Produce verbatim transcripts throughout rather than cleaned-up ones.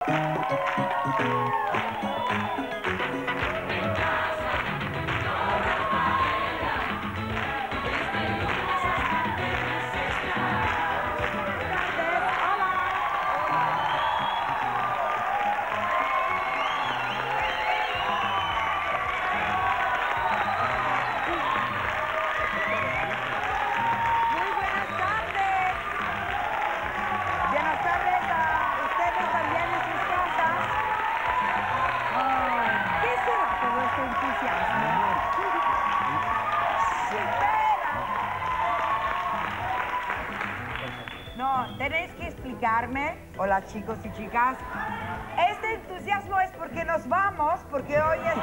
Tenéis que explicarme, hola chicos y chicas, este entusiasmo es porque nos vamos, porque hoy es...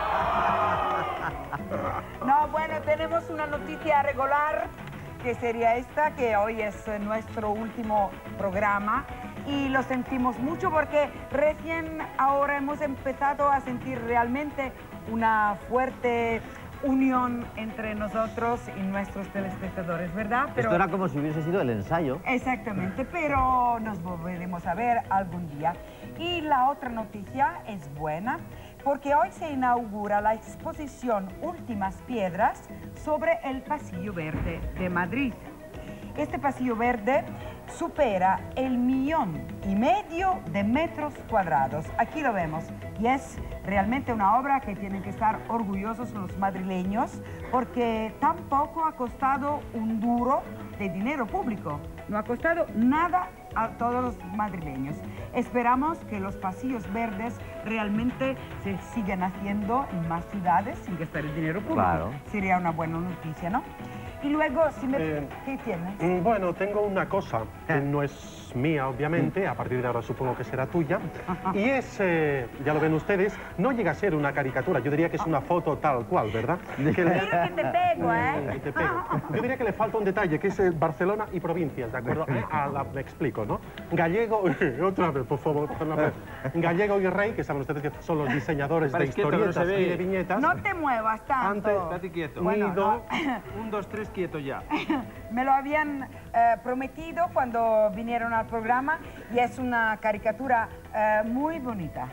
No, bueno, tenemos una noticia regular, que sería esta, que hoy es nuestro último programa, y lo sentimos mucho porque recién ahora hemos empezado a sentir realmente una fuerte unión entre nosotros y nuestros telespectadores, ¿verdad? Pero... Esto era como si hubiese sido el ensayo. Exactamente, pero nos volveremos a ver algún día. Y la otra noticia es buena, porque hoy se inaugura la exposición Últimas Piedras sobre el Pasillo Verde de Madrid. Este Pasillo Verde supera el millón y medio de metros cuadrados. Aquí lo vemos. Y es realmente una obra que tienen que estar orgullosos los madrileños porque tampoco ha costado un duro de dinero público. No ha costado nada a todos los madrileños. Esperamos que los pasillos verdes realmente se sigan haciendo en más ciudades sin gastar el dinero público. Claro. Sería una buena noticia, ¿no? Y luego, si me... Eh, ¿qué tienes? Bueno, tengo una cosa que no es mía, obviamente, a partir de ahora supongo que será tuya, y es, eh, ya lo ven ustedes, no llega a ser una caricatura, yo diría que es una foto tal cual, ¿verdad? Que le... Mira que te pego, ¿eh? Que te pego. Yo diría que le falta un detalle, que es eh, Barcelona y provincias, ¿de acuerdo? Eh, a la- me explico, ¿no? Gallego, otra vez, por favor, otra vez. Gallego y Rey, que saben ustedes que son los diseñadores de historietas no y de viñetas. No te muevas tanto. Antes, Estate quieto. Bueno, Nido, Un, dos, tres, quieto ya. Me lo habían eh, prometido cuando vinieron al programa y es una caricatura eh, muy bonita.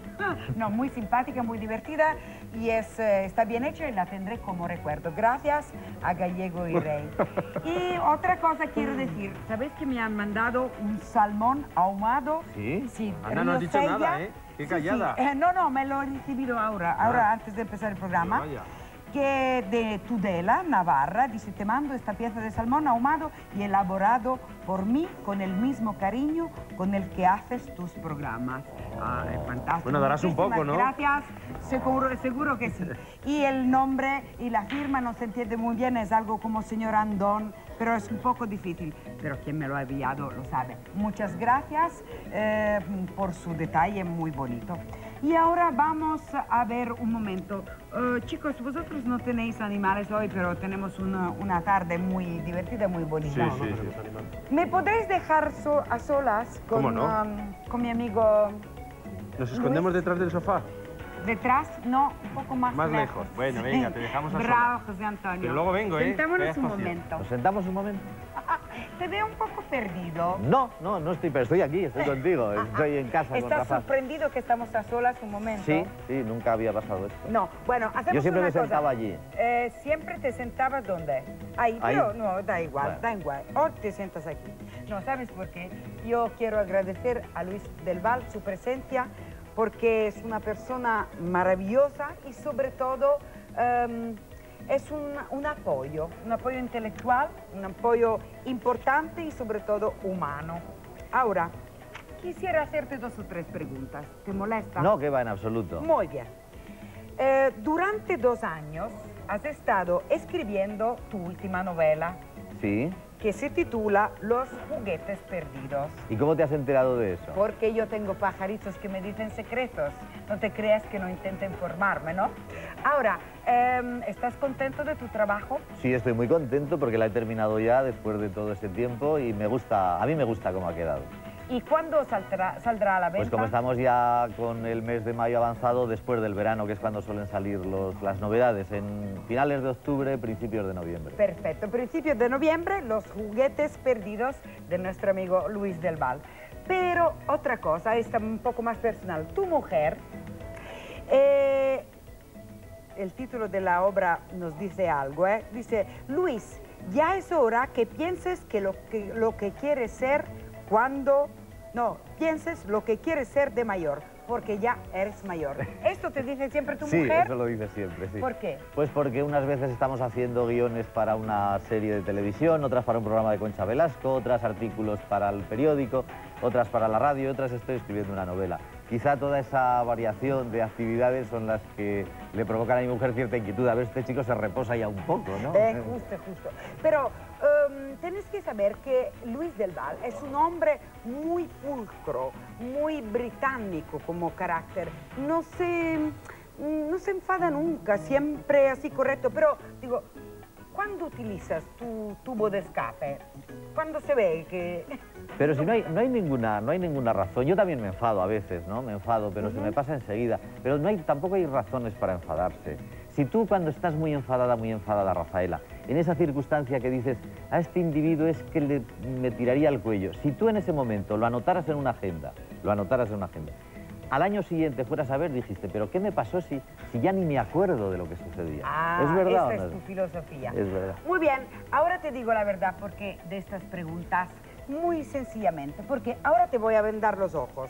No, muy simpática, muy divertida y es, eh, está bien hecha y la tendré como recuerdo. Gracias a Gallego y Rey. Y otra cosa quiero decir, ¿sabéis que me han mandado un salmón ahumado? ¿Sí? Sí. Anda, no has dicho Riosella. nada, ¿eh? Qué Sí, callada. sí. Eh, no, no, me lo he recibido ahora, ahora Ah. antes de empezar el programa. Vaya. Que de Tudela, Navarra, dice, te mando esta pieza de salmón ahumado y elaborado por mí con el mismo cariño con el que haces tus programas. Ah, es fantástico. Bueno, darás un Muchísimas poco, ¿no? Gracias, seguro, seguro que sí. Y el nombre y la firma no se entiende muy bien, es algo como señor Andón, pero es un poco difícil. Pero quien me lo ha enviado lo sabe. Muchas gracias eh, por su detalle muy bonito. Y ahora vamos a ver un momento. Eh, chicos, vosotros no tenéis animales hoy, pero tenemos una, una tarde muy divertida, muy bonita. Sí, sí, sí. ¿Me podréis dejar so- a solas con, ¿Cómo no? um, con mi amigo ¿Nos escondemos detrás del sofá? detrás? No, un poco más, Más lejos. Bueno, venga, te dejamos a Bravo, solas. José Antonio. Pero luego vengo, ¿eh? Sentémonos Vaya un espacio. momento. ¿Nos sentamos un momento? Te veo un poco perdido. No, no, no estoy, pero estoy aquí, estoy contigo, estoy en casa con ¿Estás Rafa. sorprendido que estamos a solas un momento? Sí, sí, nunca había pasado esto. No, bueno, hacemos Yo siempre una me cosa. sentaba allí. Eh, ¿Siempre te sentabas dónde? Ahí, Ahí. pero no, da igual, Bueno. da igual. O te sientas aquí. No, ¿sabes por qué? Yo quiero agradecer a Luis del Val su presencia porque es una persona maravillosa y sobre todo em, es un, un apoyo, un apoyo intelectual, un apoyo importante y sobre todo humano. Ahora, quisiera hacerte dos o tres preguntas. ¿Te molesta? No, que va en absoluto. Muy bien. Eh, durante dos años has estado escribiendo tu última novela, Sí. que se titula Los juguetes perdidos. ¿Y cómo te has enterado de eso? Porque yo tengo pajaritos que me dicen secretos. No te creas que no intento informarme, ¿no? Ahora, em, ¿estás contento de tu trabajo? Sí, estoy muy contento porque la he terminado ya después de todo este tiempo y me gusta, a mí me gusta cómo ha quedado. ¿Y cuándo saldrá, saldrá a la venta? Pues como estamos ya con el mes de mayo avanzado, después del verano, que es cuando suelen salir los, las novedades, en finales de octubre, principios de noviembre. Perfecto. Principios de noviembre, Los juguetes perdidos de nuestro amigo Luis del Val. Pero otra cosa, esta un poco más personal. Tu mujer, eh, el título de la obra nos dice algo, ¿eh? Dice, Luis, ya es hora que pienses que lo que, lo que quieres ser cuando... No, pienses lo que quieres ser de mayor, porque ya eres mayor. ¿Esto te dice siempre tu sí, mujer? Sí, eso lo dice siempre, sí. ¿Por qué? Pues porque unas veces estamos haciendo guiones para una serie de televisión, otras para un programa de Concha Velasco, otras artículos para el periódico, otras para la radio, otras estoy escribiendo una novela. Quizá toda esa variación de actividades son las que le provocan a mi mujer cierta inquietud. A ver, este chico se reposa ya un poco, ¿no? Eh, justo, justo. Pero um, tienes que saber que Luis del Val es un hombre muy pulcro, muy británico como carácter. No se, no se enfada nunca, siempre así correcto. Pero, digo, ¿cuándo utilizas tu tubo de escape? ¿Cuándo se ve que...? Pero si no hay, no hay ninguna, no hay ninguna razón. Yo también me enfado a veces, ¿no? Me enfado, pero uh-huh. se me pasa enseguida. Pero no hay, tampoco hay razones para enfadarse. Si tú cuando estás muy enfadada, muy enfadada, Rafaela, en esa circunstancia que dices, a este individuo es que le, me tiraría al cuello, si tú en ese momento lo anotaras en una agenda, lo anotaras en una agenda, al año siguiente fueras a ver, dijiste, pero ¿qué me pasó si, si ya ni me acuerdo de lo que sucedía? Ah, ¿Es verdad esta o no? es tu filosofía. Es verdad. Muy bien, ahora te digo la verdad porque de estas preguntas, muy sencillamente, porque ahora te voy a vendar los ojos.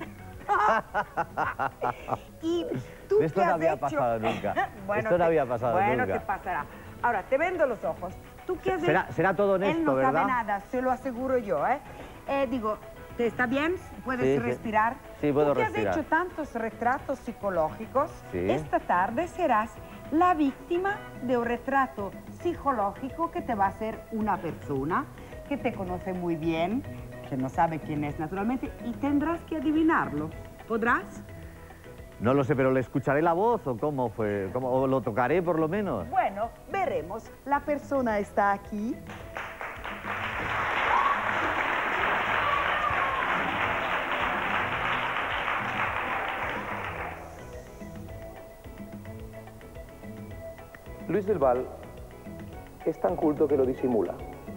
Y tú Esto qué no has había hecho? pasado nunca. Bueno, Esto no te, había pasado bueno, nunca. Bueno, te pasará. Ahora, te vendo los ojos. ¿Tú qué has será, hecho? será todo honesto, Él no ¿verdad? sabe nada, se lo aseguro yo, ¿eh? eh digo, ¿te está bien? ¿Puedes sí, respirar? Sí, sí puedo ¿Tú que respirar. has hecho tantos retratos psicológicos? Sí. Esta tarde serás la víctima de un retrato psicológico que te va a hacer una persona que te conoce muy bien, que no sabe quién es naturalmente, y tendrás que adivinarlo. ¿Podrás? No lo sé, pero ¿le escucharé la voz o cómo fue? ¿Cómo, ¿O lo tocaré por lo menos? Bueno, veremos. La persona está aquí. Luis del Val es tan culto que lo disimula.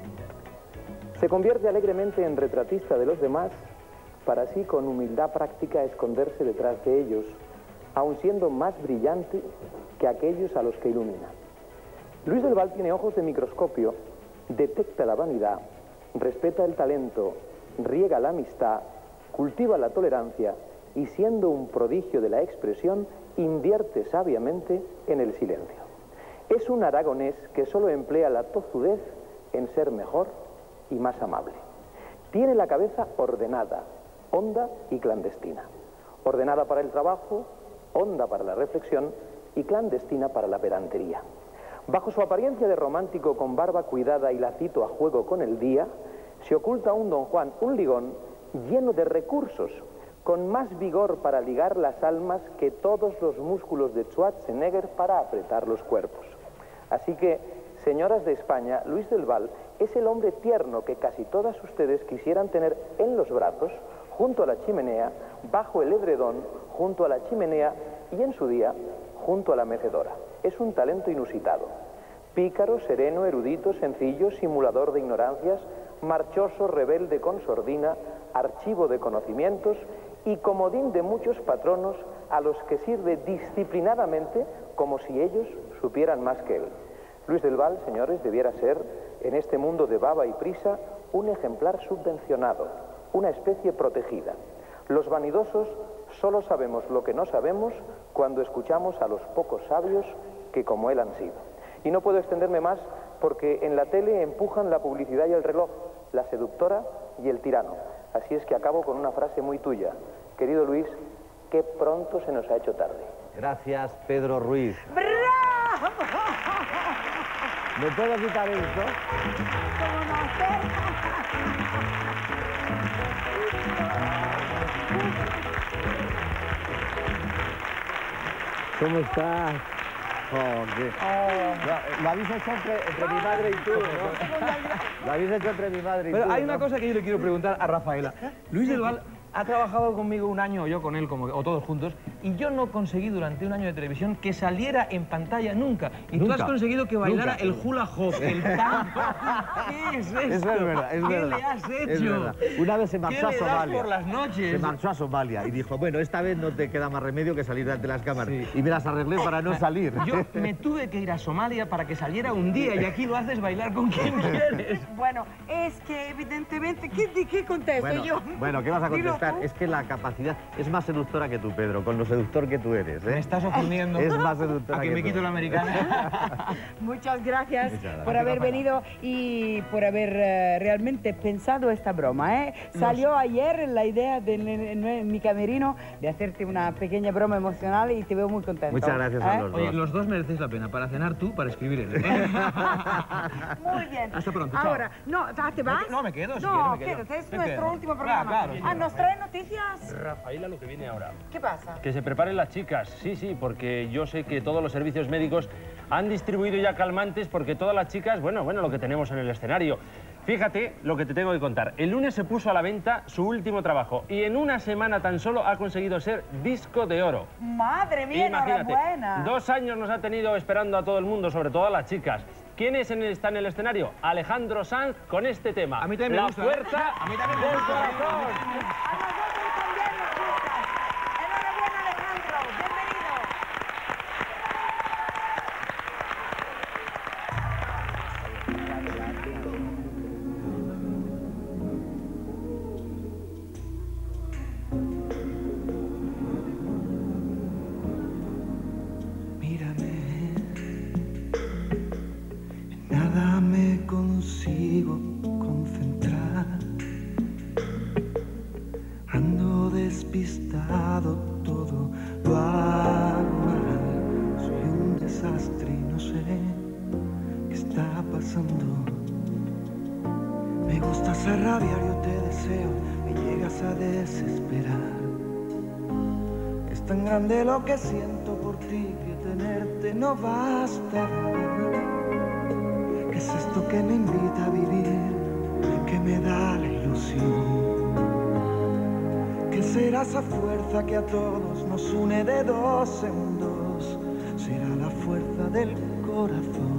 Se convierte alegremente en retratista de los demás para así con humildad práctica esconderse detrás de ellos, aun siendo más brillante que aquellos a los que ilumina. Luis del Val tiene ojos de microscopio, detecta la vanidad, respeta el talento, riega la amistad, cultiva la tolerancia y siendo un prodigio de la expresión, invierte sabiamente en el silencio. Es un aragonés que solo emplea la tozudez en ser mejor y más amable. Tiene la cabeza ordenada, honda y clandestina. Ordenada para el trabajo, honda para la reflexión y clandestina para la pedantería. Bajo su apariencia de romántico con barba cuidada y lacito a juego con el día, se oculta un don Juan, un ligón lleno de recursos, con más vigor para ligar las almas que todos los músculos de Schwarzenegger para apretar los cuerpos. Así que, señoras de España, Luis del Val es el hombre tierno que casi todas ustedes quisieran tener en los brazos, junto a la chimenea, bajo el edredón, junto a la chimenea y en su día, junto a la mecedora. Es un talento inusitado. Pícaro, sereno, erudito, sencillo, simulador de ignorancias, marchoso, rebelde con sordina, archivo de conocimientos y comodín de muchos patronos a los que sirve disciplinadamente como si ellos supieran más que él. Luis del Val, señores, debiera ser, en este mundo de baba y prisa, un ejemplar subvencionado, una especie protegida. Los vanidosos solo sabemos lo que no sabemos cuando escuchamos a los pocos sabios que como él han sido. Y no puedo extenderme más porque en la tele empujan la publicidad y el reloj, la seductora y el tirano. Así es que acabo con una frase muy tuya. Querido Luis, qué pronto se nos ha hecho tarde. Gracias, Pedro Ruiz. ¡Bravo! ¿Me puedo quitar esto? ¿Cómo no hacer? ¿Cómo estás? Oh, qué... oh. Lo, lo habéis hecho entre, entre mi madre y tú, ¿no? Lo habéis hecho entre mi madre y Pero tú, hay ¿no? una cosa que yo le quiero preguntar a Rafaela. Luis del Val ha trabajado conmigo un año, o yo con él, como, o todos juntos, y yo no conseguí durante un año de televisión que saliera en pantalla nunca. Y Nunca. tú has conseguido que bailara Nunca. el hula hoop, el tango. ¿Qué es esto? Eso es verdad, es ¿Qué verdad. le has hecho? Es verdad. Una vez se marchó a ¿Qué le das Somalia. por las noches? Se marchó a Somalia y dijo, bueno, esta vez no te queda más remedio que salir ante las cámaras. Sí. Y me las arreglé para no salir. Yo me tuve que ir a Somalia para que saliera un día y aquí lo haces bailar con quien quieres. Bueno, es que evidentemente, ¿qué, de qué contesto Bueno, yo? bueno, ¿qué vas a Dilo contestar? tú. Es que la capacidad es más seductora que tú, Pedro, con lo seductor que tú eres. ¿eh? Me estás ofendiendo. Es más seductora A que que me tú. quito la americana. Muchas gracias, Muchas gracias. por haber venido y por haber eh, realmente pensado esta broma. ¿eh? Salió ayer la idea de, en, en- en mi camerino de hacerte una pequeña broma emocional y te veo muy contento. Muchas gracias ¿eh? a los Oye, dos. los dos merecéis la pena. Para cenar tú, para escribir él. Muy bien. Hasta pronto, chao. Ahora, no, ¿te vas? No, me quedo, si No, quieres me quedo. quédate, es Me nuestro quedo. último Ah, programa. claro, sí. Ah, ¿nos trae noticias? Rafaela, lo que viene ahora. ¿Qué pasa? Que se preparen las chicas, sí, sí, porque yo sé que todos los servicios médicos han distribuido ya calmantes porque todas las chicas, bueno, bueno, lo que tenemos en el escenario. Fíjate lo que te tengo que contar. El lunes se puso a la venta su último trabajo y en una semana tan solo ha conseguido ser disco de oro. Madre mía, Imagínate, enhorabuena. dos años nos ha tenido esperando a todo el mundo, sobre todo a las chicas. ¿Quién es en el- está en el escenario? Alejandro Sanz con este tema. A mí también me La gusta, ¿eh? fuerza A mí también me del gusta, ¿eh? corazón. A nosotros también nos gusta. Enhorabuena, Alejandro. Bienvenido. Mírame, en nada me consigo concentrar. Ando despistado, todo lo hago mal. Soy un desastre y no sé qué está pasando. Me gustas a rabiar, yo te deseo, me llegas a desesperar. Es tan grande lo que siento por ti que tenerte no basta. ¿Qué es esto que me invita a vivir? Que me da la ilusión. ¿Qué será esa fuerza que a todos nos une de dos en dos? Será la fuerza del corazón.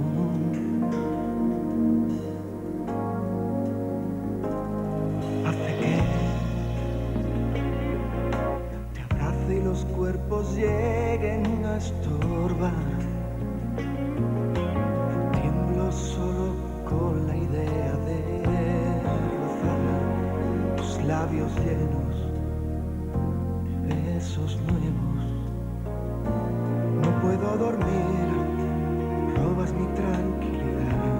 Hace que te abrace y los cuerpos lleguen a estorbar. Tiemblo solo con la idea de rozar tus labios llenos de besos nuevos. No puedo dormir, robas mi tranquilidad.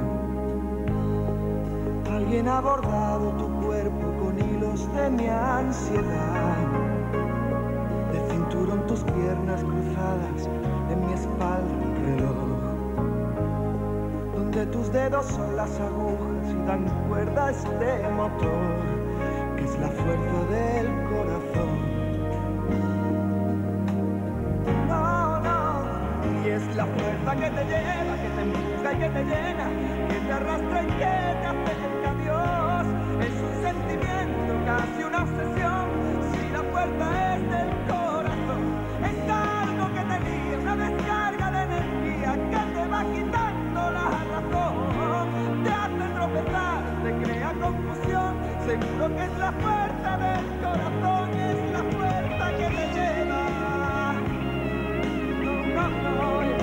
Alguien ha bordado tu cuerpo con hilos de mi ansiedad. De cinturón tus piernas cruzadas, en mi espalda un reloj, donde tus dedos son las agujas y dan cuerda a este motor, que es la fuerza del corazón. No, no, y es la fuerza que te lleva, que te empuja y que te llena, que te arrastra y que te acerca a Dios. Es un sentimiento, casi una obsesión, si la fuerza es del corazón. Es algo que te guía, una descarga de energía que te va quitando la razón. Te hace tropezar, te crea confusión, seguro que es la fuerza del corazón, es la fuerza que te lleva. No, no, no,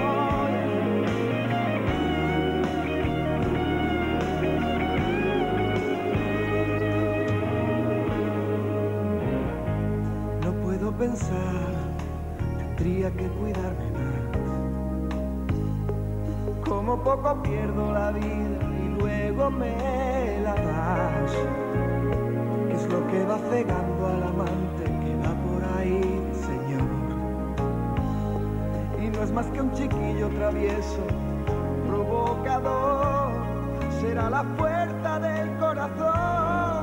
no puedo pensar, tendría que cuidarme más. Como poco pierdo la vida y luego me la das. ¿Qué es lo que va cegando al amante que va por ahí, Señor? Y no es más que un chiquillo travieso, provocador. Será la fuerza del corazón.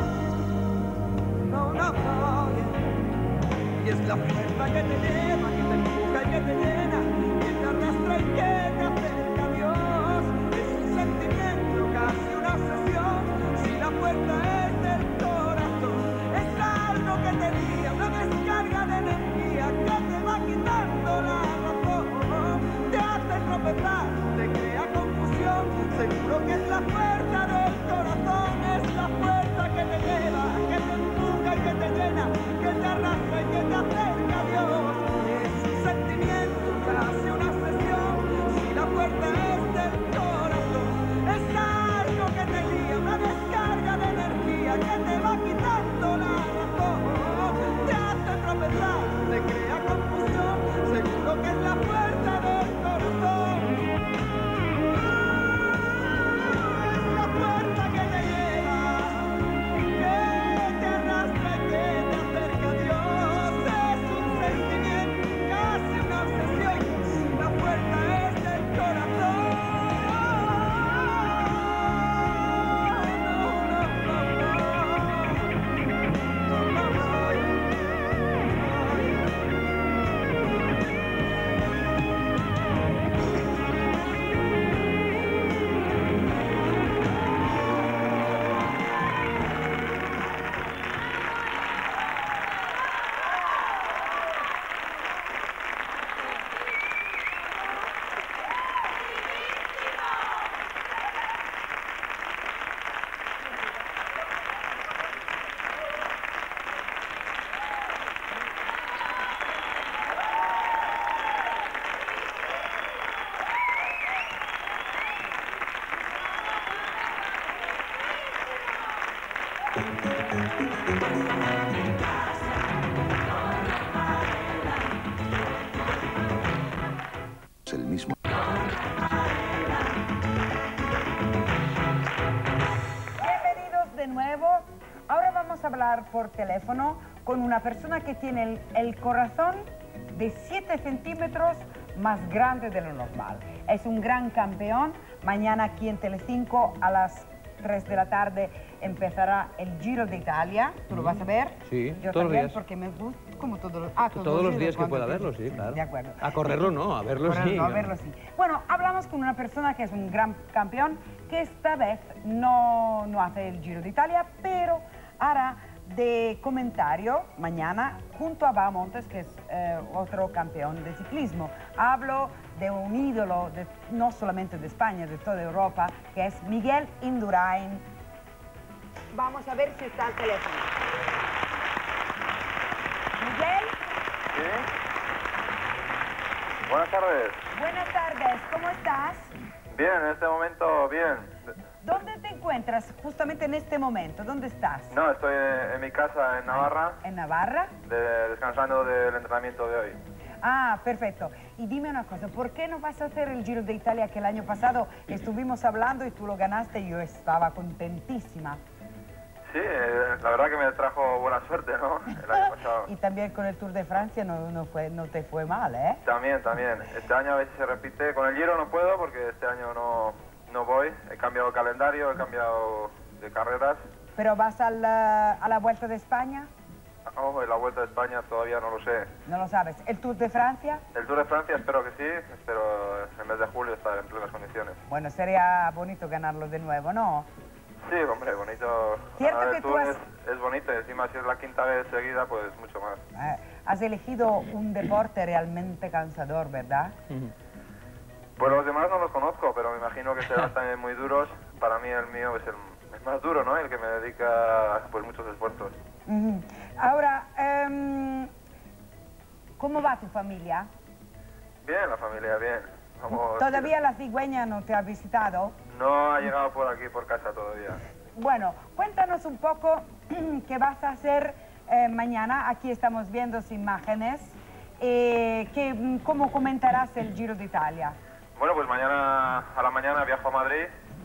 No, no, no. Y es la fuerza que te lleva, que te empuja y que te llena, que te arrastra y que te acerca a Dios. Es un sentimiento, casi una obsesión, si la fuerza es del corazón. Es algo vamos a hablar por teléfono con una persona que tiene el, el corazón de siete centímetros más grande de lo normal. Es un gran campeón. Mañana aquí en Telecinco a las tres de la tarde empezará el Giro de Italia. ¿Tú lo vas a ver? Sí, yo todos los también, días. porque me gusta como todos los, ah, todos Todos los días que cuando pueda te- verlo, sí, claro. De acuerdo. A correrlo no, a verlo Correrlo, sí. a verlo sí. Bueno, hablamos con una persona que es un gran campeón, que esta vez no, no hace el Giro de Italia, pero hará de comentario mañana junto a Bahamontes, que es eh, otro campeón de ciclismo. Hablo de un ídolo, de, no solamente de España, de toda Europa, que es Miguel Indurain. Vamos a ver si está al teléfono. Miguel, ¿Sí? Buenas tardes. buenas tardes, ¿cómo estás? Bien, en este momento bien. ¿Dónde te encuentras justamente en este momento? ¿Dónde estás? No, estoy en, en mi casa en Navarra, ¿En Navarra? de- descansando del entrenamiento de hoy. Ah, perfecto. Y dime una cosa, ¿por qué no vas a hacer el Giro de Italia que el año pasado estuvimos hablando y tú lo ganaste y yo estaba contentísima? Sí, eh, la verdad que me trajo buena suerte, ¿no? El año pasado. Y también con el Tour de Francia no, no, fue, no te fue mal, ¿eh? También, también. Este año a ver si se repite. Con el Giro no puedo porque este año no, no voy. He cambiado calendario, he cambiado de carreras. ¿Pero vas a la, a la Vuelta de España? Ojo, y la Vuelta de España todavía no lo sé. No lo sabes. ¿El Tour de Francia? El Tour de Francia espero que sí, espero en mes de julio estar en plenas condiciones. Bueno, sería bonito ganarlo de nuevo, ¿no? Sí, hombre, bonito. Cierto Ganar que el tú Tour has- es, es bonito, y encima si es la quinta vez seguida, pues mucho más. Eh, has elegido un deporte realmente cansador, ¿verdad? Pues los demás no los conozco, pero me imagino que serán también muy duros. Para mí el mío es el, el más duro, ¿no? El que me dedica pues muchos esfuerzos. Ujú. Ahora, em, ¿cómo va tu familia? Bien, la familia, bien. Vamos, ¿Todavía la cigüeña no te ha visitado? No ha llegado por aquí, por casa todavía. Bueno, cuéntanos un poco qué vas a hacer eh, mañana. Aquí estamos viendo sus imágenes. Eh, que, mm, ¿Cómo comentarás el Giro de Italia? Bueno, pues mañana a la mañana viajo a Madrid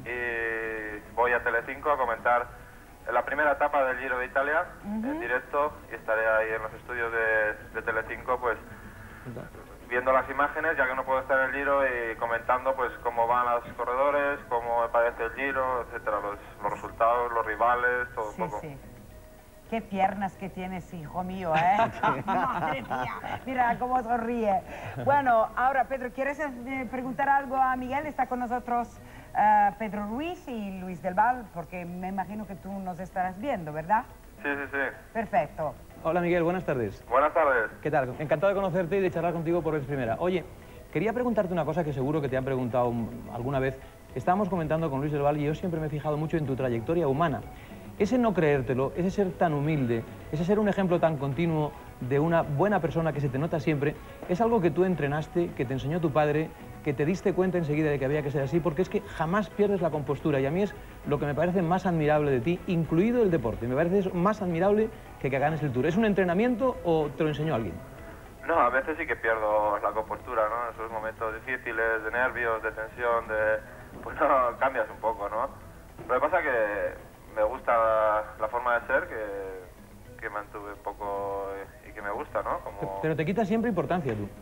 y voy a Telecinco a comentar la primera etapa del Giro de Italia en directo y estaré ahí en los estudios de, de Telecinco, pues viendo las imágenes, ya que no puedo estar en el Giro, y comentando pues cómo van los corredores, cómo me parece el Giro, etcétera, los, los resultados, los rivales, todo un Sí, poco. sí. Qué piernas que tienes, hijo mío, ¿eh? Madre mía, mira cómo sonríe. Bueno, ahora, Pedro, ¿quieres eh, preguntar algo a Miguel? Está con nosotros eh, Pedro Ruiz y Luis del Val, porque me imagino que tú nos estarás viendo, ¿verdad? Sí, sí, sí. Perfecto. Hola Miguel, buenas tardes. Buenas tardes. ¿Qué tal? Encantado de conocerte y de charlar contigo por vez primera. Oye, quería preguntarte una cosa que seguro que te han preguntado mm, alguna vez. Estábamos comentando con Luis del Val y yo siempre me he fijado mucho en tu trayectoria humana. Ese no creértelo, ese ser tan humilde, ese ser un ejemplo tan continuo de una buena persona que se te nota siempre, es algo que tú entrenaste, que te enseñó tu padre, que te diste cuenta enseguida de que había que ser así, porque es que jamás pierdes la compostura y a mí es lo que me parece más admirable de ti, incluido el deporte. Me parece eso más admirable que que ganes el Tour. ¿Es un entrenamiento o te lo enseñó alguien? No, a veces sí que pierdo la compostura, ¿no? En esos momentos difíciles, de nervios, de tensión, de... pues no, cambias un poco, ¿no? Lo que pasa es que me gusta la, la forma de ser, que, que mantuve un poco y que me gusta, ¿no? Como... Pero te quitas siempre importancia tú.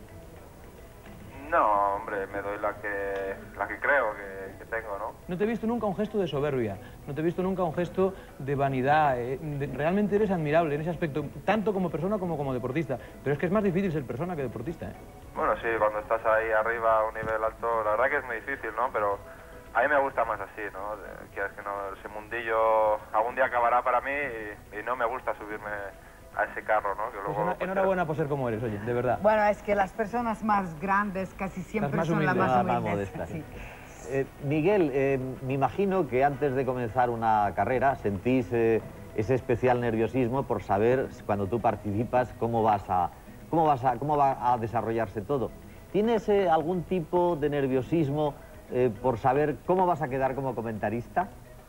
No, hombre, me doy la que, la que creo que, que tengo, ¿no? No te he visto nunca un gesto de soberbia, no te he visto nunca un gesto de vanidad. eh, de- realmente eres admirable en ese aspecto, tanto como persona como como deportista. Pero es que es más difícil ser persona que deportista, ¿eh? Bueno, sí, cuando estás ahí arriba a un nivel alto, la verdad que es muy difícil, ¿no? Pero a mí me gusta más así, ¿no? De- Quieres que no, ese mundillo algún día acabará para mí y, y no me gusta subirme a ese carro, ¿no? Que Pues luego, ena- pues, enhorabuena por ser como eres, oye, de verdad. Bueno, es que las personas más grandes casi siempre más son las humildes. más Más humildes. modestas. Sí. Eh, Miguel, eh, me imagino que antes de comenzar una carrera sentís eh, ese especial nerviosismo por saber cuando tú participas cómo vas a, cómo vas a, cómo va a desarrollarse todo. ¿Tienes eh, algún tipo de nerviosismo eh, por saber cómo vas a quedar como comentarista?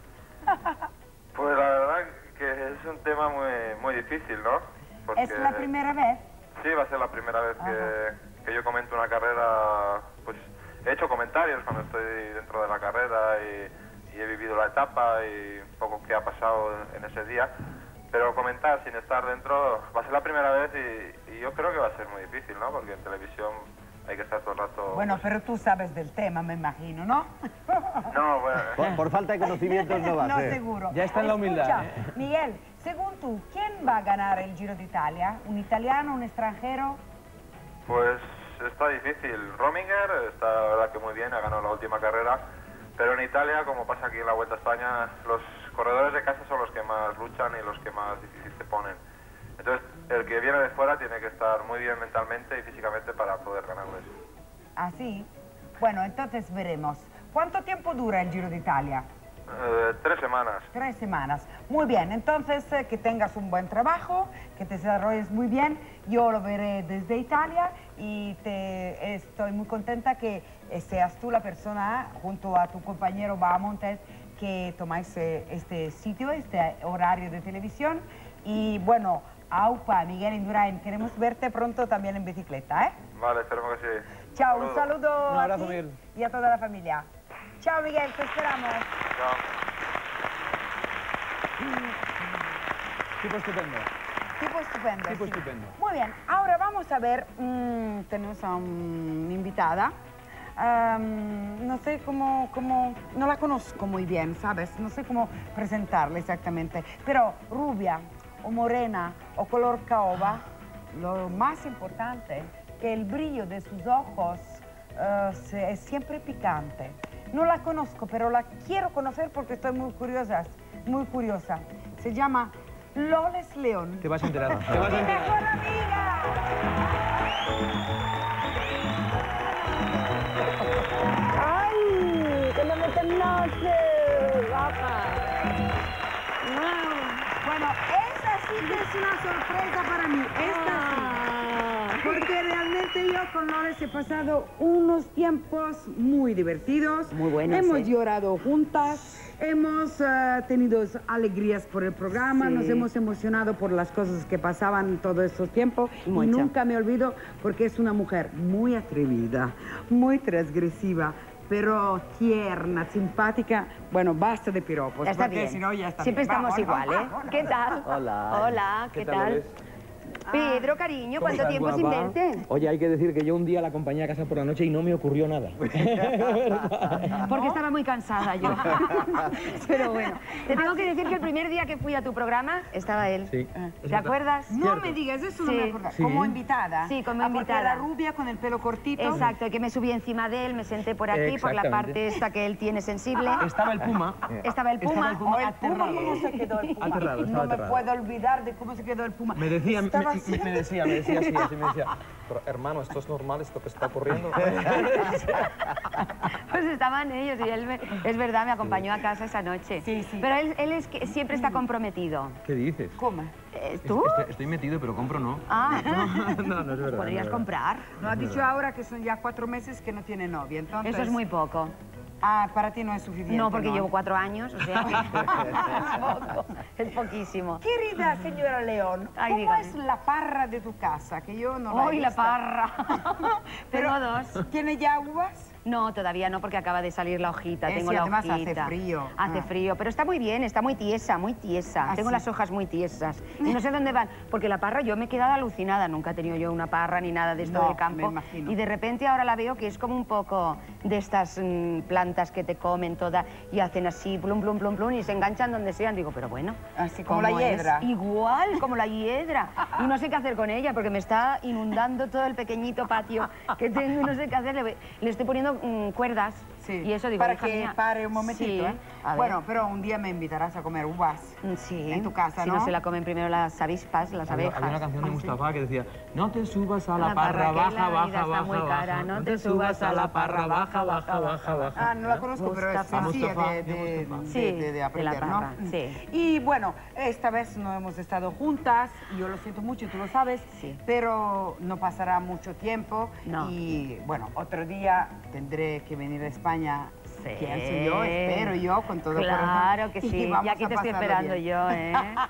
Pues la verdad que es un tema muy, muy difícil, ¿no? Porque ¿Es la primera vez? sí, va a ser la primera vez que, que yo comento una carrera. Pues he hecho comentarios cuando estoy dentro de la carrera y, y he vivido la etapa y un poco qué ha pasado en ese día. pero comentar sin estar dentro va a ser la primera vez y, y yo creo que va a ser muy difícil, ¿no? Porque en televisión hay que estar todo el rato... Bueno, pero tú sabes del tema, me imagino, ¿no? No, bueno... Por, por falta de conocimientos no va a No, ser. seguro. Ya está en la humildad, Escucha, ¿eh? Miguel, según tú, ¿quién va a ganar el Giro de Italia? ¿Un italiano, un extranjero? Pues está difícil. Rominger está, la verdad, que muy bien, ha ganado la última carrera, pero en Italia, como pasa aquí en la Vuelta a España, los corredores de casa son los que más luchan y los que más difícil se ponen. Entonces, el que viene de fuera tiene que estar muy bien mentalmente y físicamente para poder ganarles. ¿Así? Bueno, entonces veremos. ¿Cuánto tiempo dura el Giro de Italia? Eh, tres semanas. Tres semanas. Muy bien, entonces eh, que tengas un buen trabajo, que te desarrolles muy bien. Yo lo veré desde Italia y te, estoy muy contenta que eh, seas tú la persona, junto a tu compañero Bahamontes, que tomáis eh, este sitio, este horario de televisión. Y bueno, Aupa, Miguel Indurain, queremos verte pronto también en bicicleta, ¿eh? Vale, esperemos que sí. Chao, un saludo Un abrazo, a ti Miguel. y a toda la familia. Chao, Miguel, te esperamos. Chao. Tipo estupendo. Tipo estupendo. Tipo sí. estupendo. Muy bien, ahora vamos a ver, mmm, tenemos a una invitada. Um, no sé cómo, cómo, no la conozco muy bien, ¿sabes? No sé cómo presentarla exactamente, pero rubia o morena o color caoba, lo más importante, que el brillo de sus ojos uh, se- es siempre picante. No la conozco, pero la quiero conocer porque estoy muy curiosa, muy curiosa. Se llama Loles León. Te vas a enterar. Te vas a ¡Mi enterar. mejor amiga! ¡Ay! ¡Que no me conoces, guapa! Bueno, esa sí que es una sorpresa para mí. Esta sí. Porque realmente yo con Loles he pasado unos tiempos muy divertidos. Muy buenos, Hemos ¿eh? llorado juntas. Hemos eh, tenido alegrías por el programa, Sí. nos hemos emocionado por las cosas que pasaban todo estos tiempos. Y Mucho. nunca me olvido porque es una mujer muy atrevida, muy transgresiva, pero tierna, simpática. Bueno, basta de piropos, Está porque bien. si no ya está Siempre bien. estamos Vamos, igual, ¿eh? vamos, ¿Qué tal? Hola. Hola, ¿qué, tal? Loles? Pedro, cariño, ¿Cómo ¿cuánto estás, tiempo sin guapa? verte? Oye, hay que decir que yo un día la acompañé a casa por la noche y no me ocurrió nada. Porque estaba muy cansada yo. Pero bueno, te tengo que decir que el primer día que fui a tu programa estaba él. Sí. ¿Te acuerdas? No me digas, eso no Sí. me acuerdo. Sí. Como invitada. Sí, como Ah, porque invitada. era rubia con el pelo cortito. Exacto, que me subí encima de él, me senté por aquí, por la Exactamente. parte esta que él tiene sensible. Estaba el puma. Estaba el puma. Estaba el puma O el puma, aterrado. ¿cómo se quedó el puma? Aterrado, no estaba me aterrado. puedo olvidar de cómo se quedó el puma. Me decía, me, Estaba me- haciendo- me decía, me decía así, así me decía, pero hermano, ¿esto es normal, esto que está ocurriendo? Pues estaban ellos y él, me- es verdad, me acompañó a casa esa noche. Sí, sí. Pero él, él es que siempre está comprometido. ¿Qué dices? ¿Cómo? Eh, Es- ¿Tú? Estoy, estoy metido, pero compro no. Ah, No, no es verdad. podrías no es verdad. comprar. No ha dicho ahora que son ya cuatro meses que no tiene novia, entonces... Eso es muy poco. Ah, para ti no es suficiente, No, porque llevo cuatro años, o sea que es poco, es poquísimo. Querida señora León, Ay, ¿cómo dígame. es la parra de tu casa? Que yo no la he ¡Uy, la visto. parra! Pero, Tengo dos. ¿Tiene ya uvas? No, todavía no, porque acaba de salir la hojita. Eh, Tengo sí, la además hace hojita. frío. Hace Ah. frío, pero está muy bien, está muy tiesa, muy tiesa. ¿Ah, Tengo sí? las hojas muy tiesas. Y no sé dónde van, porque la parra yo me he quedado alucinada. Nunca he tenido yo una parra ni nada de esto No, del campo. me imagino. Y de repente ahora la veo que es como un poco de estas mm, plantas que te comen toda y hacen así, plum, plum, plum, plum, y se enganchan donde sean. Digo, pero bueno. Así como ¿cómo la es? hiedra. Igual, como la hiedra. Y no sé qué hacer con ella, porque me está inundando todo el pequeñito patio que tengo y no sé qué hacer. Le, voy- le estoy poniendo mm, cuerdas. Sí. Y eso digo, para hija que mía. pare un momentito, Sí, ¿eh? a ver. Bueno, pero un día me invitarás a comer uvas. Mm, Sí. En tu casa, si ¿no? no se la comen primero las avispas, las Había, abejas. había una canción de Ay, sí. Mustafa que decía, no te subas a A la la parra, parra, que baja, la vida baja, está baja, muy baja. cara, no te subas a la parra, baja, baja, baja, baja. Ah, no la conozco, pero es Mustafa. sencilla Mustafa, de, de, Mustafa. de- Sí, de- de de la aprender, parra, ¿no? sí. Y bueno, esta vez no hemos estado juntas, y yo lo siento mucho, y tú lo sabes, Sí. pero no pasará mucho tiempo. No. Y bueno, otro día tendré que venir a España. Sí. Pienso yo, espero yo, con todo Claro corazón, que y sí, vamos y aquí a te estoy pasarlo esperando bien. yo, ¿eh?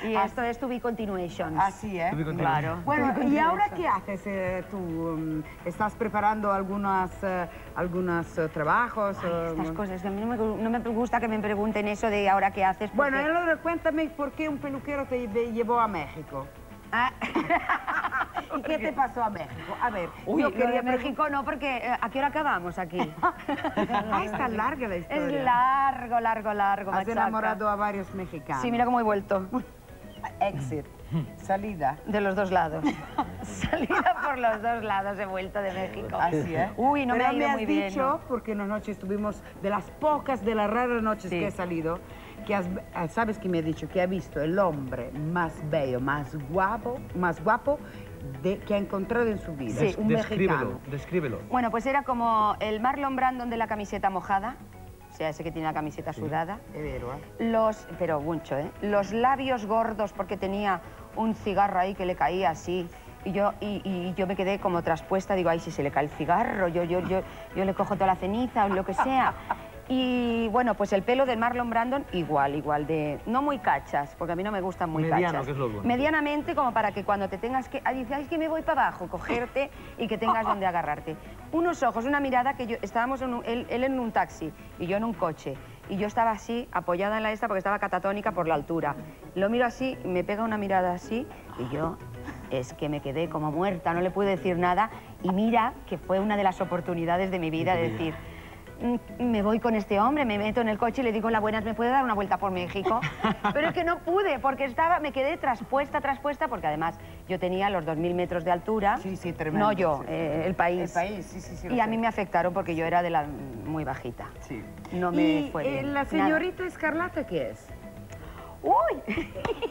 Y Así- esto es To Be Continuation. Así, ¿eh? To be continued. Claro. Bueno, To Be ¿y ahora Continuation. qué haces eh, tú? Mm, ¿Estás preparando algunas, eh, algunos eh, trabajos? Ay, eh, estas cosas, que a mí no me, no me gusta que me pregunten eso de ahora qué haces. Bueno, porque- ahora cuéntame por qué un peluquero te lle- llevó a México. Ah, ¿Y qué te pasó a México? A ver, Uy, yo lo quería de México no, porque eh, ¿a qué hora acabamos aquí? Ah, está larga la historia. Es largo, largo, largo, Has machaca. enamorado a varios mexicanos. Sí, mira cómo he vuelto. Exit, salida. De los dos lados. Salida por los dos lados he vuelto de México. Así, ¿eh? Uy, no Pero me ha ido has muy bien. dicho, ¿no? porque una noche estuvimos, de las pocas, de las raras noches Sí. que he salido, que has- eh, sabes que me ha dicho que ha visto el hombre más bello, más guapo, más guapo de, que ha encontrado en su vida. Sí. Un Descríbelo, mexicano. descríbelo. Bueno, pues era como el Marlon Brandon de la camiseta mojada, o sea, ese que tiene la camiseta sudada. Es vero, ¿eh? Los, pero mucho, ¿eh? Los labios gordos porque tenía un cigarro ahí que le caía así. Y yo, y, y yo me quedé como traspuesta, digo, ay, si se le cae el cigarro, yo, yo, yo, yo le cojo toda la ceniza o lo que sea. Y bueno, pues el pelo del Marlon Brandon igual, igual de... No muy cachas, porque a mí no me gustan muy Mediano, cachas. que es lo bueno. Medianamente, como para que cuando te tengas que... Ah, dice, ay, es que me voy para abajo, cogerte y que tengas donde agarrarte. Unos ojos, una mirada que yo... Estábamos en un- él, él en un taxi y yo en un coche. Y yo estaba así, apoyada en la esta porque estaba catatónica por la altura. Lo miro así, me pega una mirada así y yo... Es que me quedé como muerta, no le pude decir nada. Y mira que fue una de las oportunidades de mi vida de decir... "Mm, me voy con este hombre, me meto en el coche y le digo, la buenas, ¿me puede dar una vuelta por México? Pero es que no pude, porque estaba, me quedé traspuesta, traspuesta, porque además yo tenía los dos mil metros de altura. Sí, sí, tremendo, No yo, sí. eh, el país. El país, sí, sí, sí, lo Y a sé. mí me afectaron porque yo era de la muy bajita. Sí. No me ¿Y fue eh, bien, la nada. señorita Escarlata qué es? ¡Uy!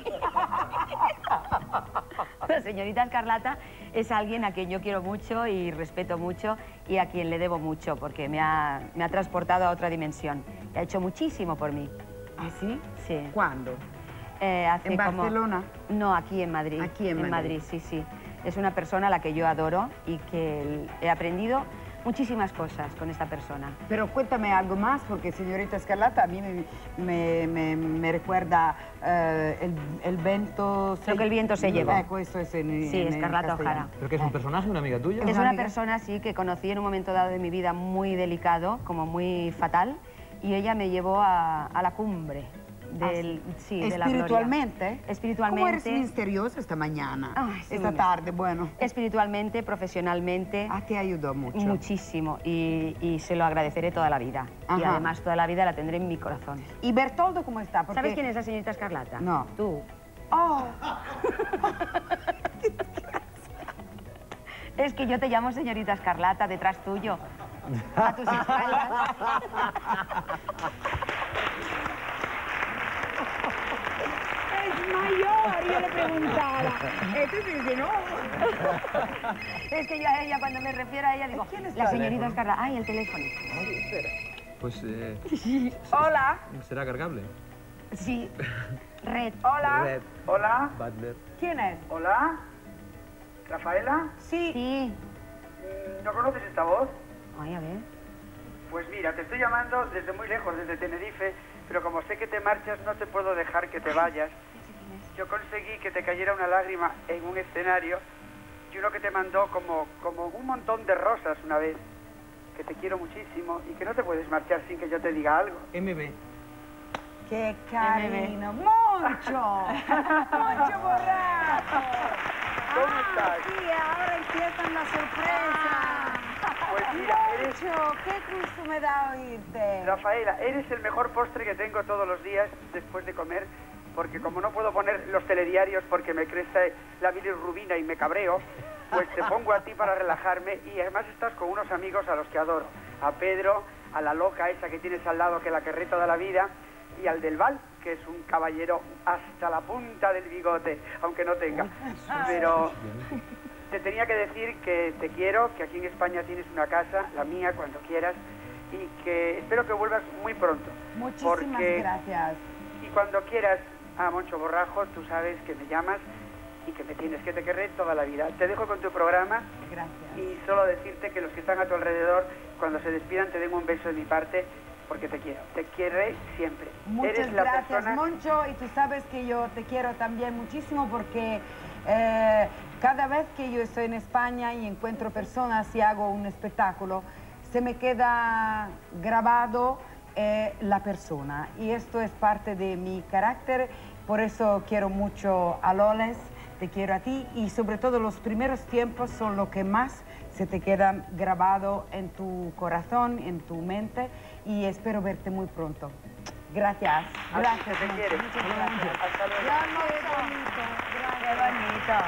La señorita Escarlata es alguien a quien yo quiero mucho y respeto mucho y a quien le debo mucho porque me ha, me ha transportado a otra dimensión. Ha hecho muchísimo por mí. ¿Ah, sí? Sí. ¿Cuándo? Eh, hace ¿En como- Barcelona? No, aquí en Madrid. Aquí en Madrid. sí, sí. Es una persona a la que yo adoro y que he aprendido muchísimas cosas con esta persona. Pero cuéntame algo más, porque señorita Escarlata a mí me, me, me- me recuerda eh, el, el viento... Lo que el viento se llevó. Ecco, eso es en, Sí, en- en Escarlata castellano. O'Hara. ¿Pero que es un personaje, una amiga tuya? Es una una amiga? persona, sí, que conocí en un momento dado de mi vida muy delicado, como muy fatal, y ella me llevó a, a la cumbre del, sí, de la gloria. Espiritualmente. Espiritualmente. ¿Cómo eres misteriosa esta mañana? Ay, sí, esta muy tarde, bueno. Espiritualmente, profesionalmente, Ah, te ayudó mucho. muchísimo, y, y se lo agradeceré toda la vida. Y Ajá. además toda la vida la tendré en mi corazón. ¿Y Bertoldo cómo está? Porque- ¿Sabes quién es la señorita Escarlata? No. Tú. Oh, Es que yo te llamo señorita Escarlata detrás tuyo, a tus espaldas. es mayor, yo le preguntaba. Entonces dice, no. Es que yo a ella, cuando me refiero a ella, digo, ¿Quién es la el señorita Escarlata. Ay, el teléfono. Pues eh, Hola. será cargable. Sí. Red. Hola. Red Hola, Butler. ¿Quién es? hola. ¿Rafaela? Sí. Sí. Mm, ¿No conoces esta voz? Ay, a ver. Pues mira, te estoy llamando desde muy lejos, desde Tenerife, pero como sé que te marchas, no te puedo dejar que te vayas. Yo conseguí que te cayera una lágrima en un escenario y uno que te mandó como, como un montón de rosas una vez, que te quiero muchísimo y que no te puedes marchar sin que yo te diga algo. M B. Qué cariño. Mucho. Mucho borracho. ¿Cómo Ah, estás? sí, ahora empiezan las sorpresas. Pues mira, eres... Mucho. Qué gusto me da oírte. Rafaela, eres el mejor postre que tengo todos los días después de comer, porque como no puedo poner los telediarios porque me crece la bilirrubina y me cabreo, pues te pongo a ti para relajarme y además estás con unos amigos a los que adoro. A Pedro, a la loca esa que tienes al lado que la querré toda la vida y al del Val, que es un caballero hasta la punta del bigote, aunque no tenga. Pero te tenía que decir que te quiero, que aquí en España tienes una casa, la mía, cuando quieras, y que espero que vuelvas muy pronto. Muchísimas porque- gracias. Y cuando quieras a Moncho Borrajo, tú sabes que me llamas y que me tienes, que te querré toda la vida. Te dejo con tu programa Gracias. y solo decirte que los que están a tu alrededor, cuando se despidan, te den un beso de mi parte, porque te quiero. Te quiere siempre. Muchas Eres la gracias, persona... Moncho, y tú sabes que yo te quiero también muchísimo porque eh, cada vez que yo estoy en España y encuentro personas y hago un espectáculo, se me queda grabado eh, la persona, y esto es parte de mi carácter. Por eso quiero mucho a Loles, te quiero a ti, y sobre todo los primeros tiempos son lo que más se te queda grabado en tu corazón, en tu mente, y espero verte muy pronto. Gracias. Gracias. Te quiero. Muchas gracias. Hasta luego. Qué bonito. Qué bonito.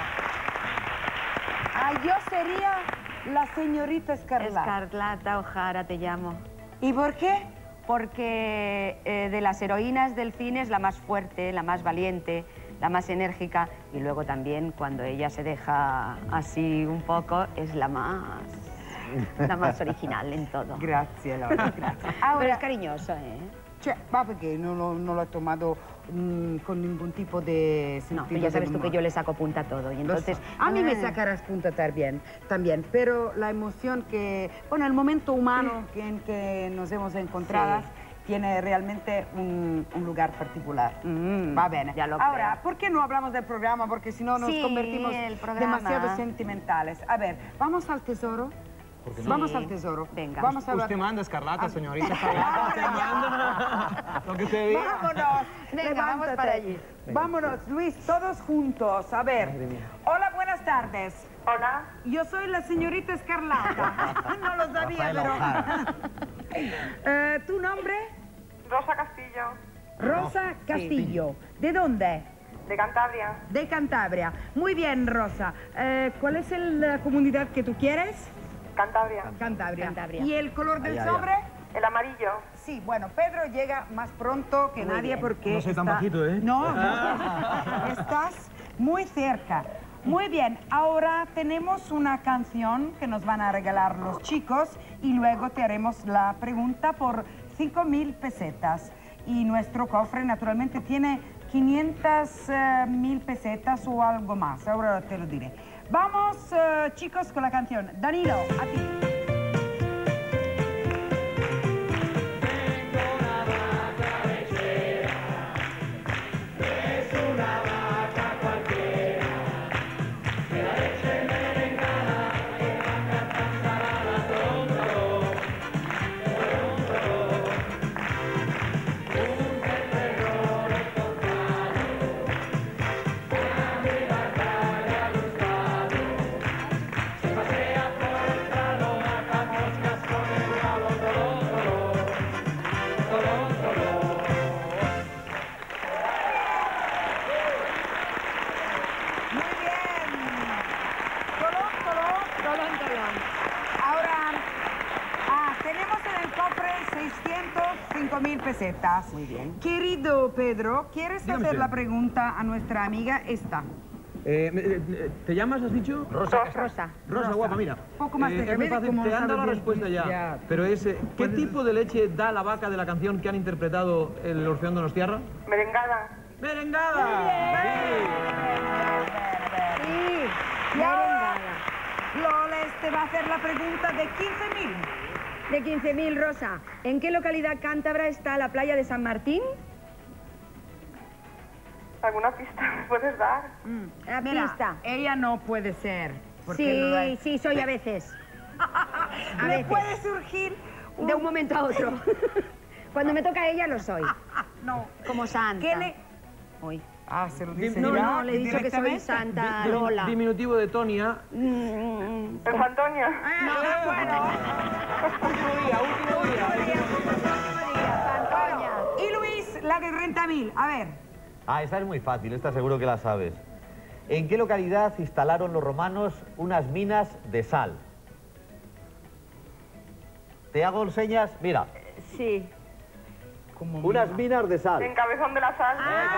Ah, yo sería la señorita Escarlata. Escarlata O'Hara te llamo. ¿Y por qué? Porque eh, de las heroínas del cine es la más fuerte, la más valiente, la más enérgica, y luego también cuando ella se deja así un poco es la más, la más original en todo. Gracias, Laura, gracias. Ahora es cariñoso, ¿eh? Cioè, va perché non, lo- non l'ho tomato mm, con ningún tipo de sentido. No, pero ya sabes del tú que humor. yo le saco punta a todo, y Lo entonces... so. A mí me Ah. sacarás punta también, también, pero la emoción que, bueno, el momento humano que, en que nos hemos encontrado Sí. tiene realmente un, un lugar particular. Mm, Va bene. ya lo Ahora, creo. ¿por qué no hablamos del programa? Porque si no nos Sí, convertimos el programa. demasiado sentimentales. A ver, ¿vamos al tesoro? Sí. Vamos al tesoro. Venga. Vamos a hablar... Usted manda, Escarlata, señorita Escarlata. Usted manda. Lo que usted diga. Vámonos. Venga, vamos levántate. para allí. Vámonos, Luis, todos juntos. A ver. Hola, buenas tardes. Hola. Yo soy la señorita Escarlata. No lo sabía, pero... Eh, ¿Tu nombre? Rosa Castillo, Rosa Castillo. ¿De dónde? de Cantabria. De Cantabria. Muy bien, Rosa. Eh, ¿Cuál es el- la comunidad que tú quieres? Cantabria. Cantabria. Cantabria. ¿Y el color del Allá, allá. sobre? El amarillo. Sí, bueno, Pedro llega más pronto que Muy nadie bien. porque No soy tan está- bajito, ¿eh? No, no. Estás muy cerca. Muy bien, ahora tenemos una canción que nos van a regalar los chicos y luego te haremos la pregunta por cinco mil pesetas. Y nuestro cofre naturalmente tiene quinientas mil pesetas o algo más, ahora te lo diré. Vamos, eh, chicos, con la canción. Danilo, a ti. Muy bien. Colón, colón. Colón, colón. Ahora, ah, tenemos en el cofre seiscientas cinco mil pesetas. Muy bien. Querido Pedro, ¿quieres Dígame hacer usted. la pregunta a nuestra amiga? Esta. Eh, me- eh, ¿Te llamas, has dicho? Rosa. Rosa. Rosa, guapa, mira. Poco más Eh, cerca, es muy mira fácil, cómo te han sabe dado la bien, respuesta ya. ya. Pero es, eh, ¿qué tipo de leche da la vaca de la canción que han interpretado el Orfeón Donostiarra? Merengada. ¡Merengada! Sí, Y ahora, merengada. Loles te va a hacer la pregunta de quince mil. De quince mil, Rosa. ¿En qué localidad cántabra está la playa de San Martín? ¿Alguna pista me puedes dar? La Mira, pista. ella no puede ser. porque Sí, no es- sí, soy a veces. A Le veces. puede surgir De un momento a otro. Cuando me toca a ella, lo soy. No. Como santa. ¿Qué le...? Uy. Ah, se lo Dim- dice no, ya No, le he dicho que soy directamente. Santa Di- di- Lola. Diminutivo de Tonia. Mm, ¿En San Antonio? Ah, bueno. Último día, último día. Santoña. Y Luis, la de treinta mil. A ver. Ah, esta es muy fácil, esta seguro que la sabes. ¿En qué localidad instalaron los romanos unas minas de sal? ¿Te hago señas? Mira, Sí. unas minas de sal. ¿En Cabezón de la Sal?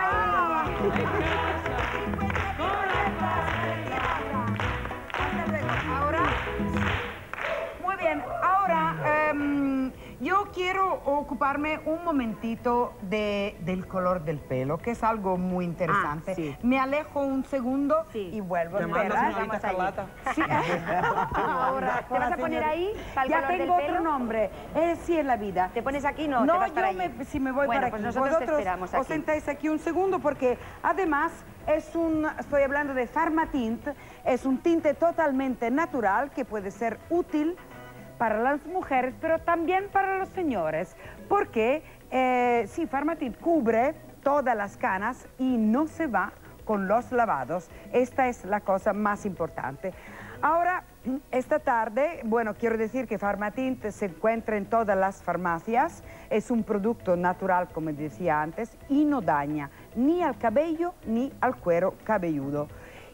Hasta luego. Ahora. Muy bien. Ahora, em, yo quiero ocuparme un momentito de, del color del pelo, que es algo muy interesante. Ah, sí. Me alejo un segundo Sí. y vuelvo. Te mando, Espera, señorita Carlata. Sí. Ahora, ¿Te vas a poner ahí para el ya color tengo del otro pelo? nombre. Eh, sí, en la vida. ¿Te pones aquí? No, No, te vas para yo allí. me, si me voy Bueno, para pues aquí. nosotros te Vosotros esperamos os aquí. sentáis aquí un segundo porque además es un, estoy hablando de Pharmatint, es un tinte totalmente natural que puede ser útil para las mujeres, pero también para los señores, porque eh, sí, Pharmatint cubre todas las canas y no se va con los lavados. Esta es la cosa más importante. Ahora, esta tarde, bueno, quiero decir que Pharmatint se encuentra en todas las farmacias, es un producto natural, como decía antes, y no daña ni al cabello ni al cuero cabelludo.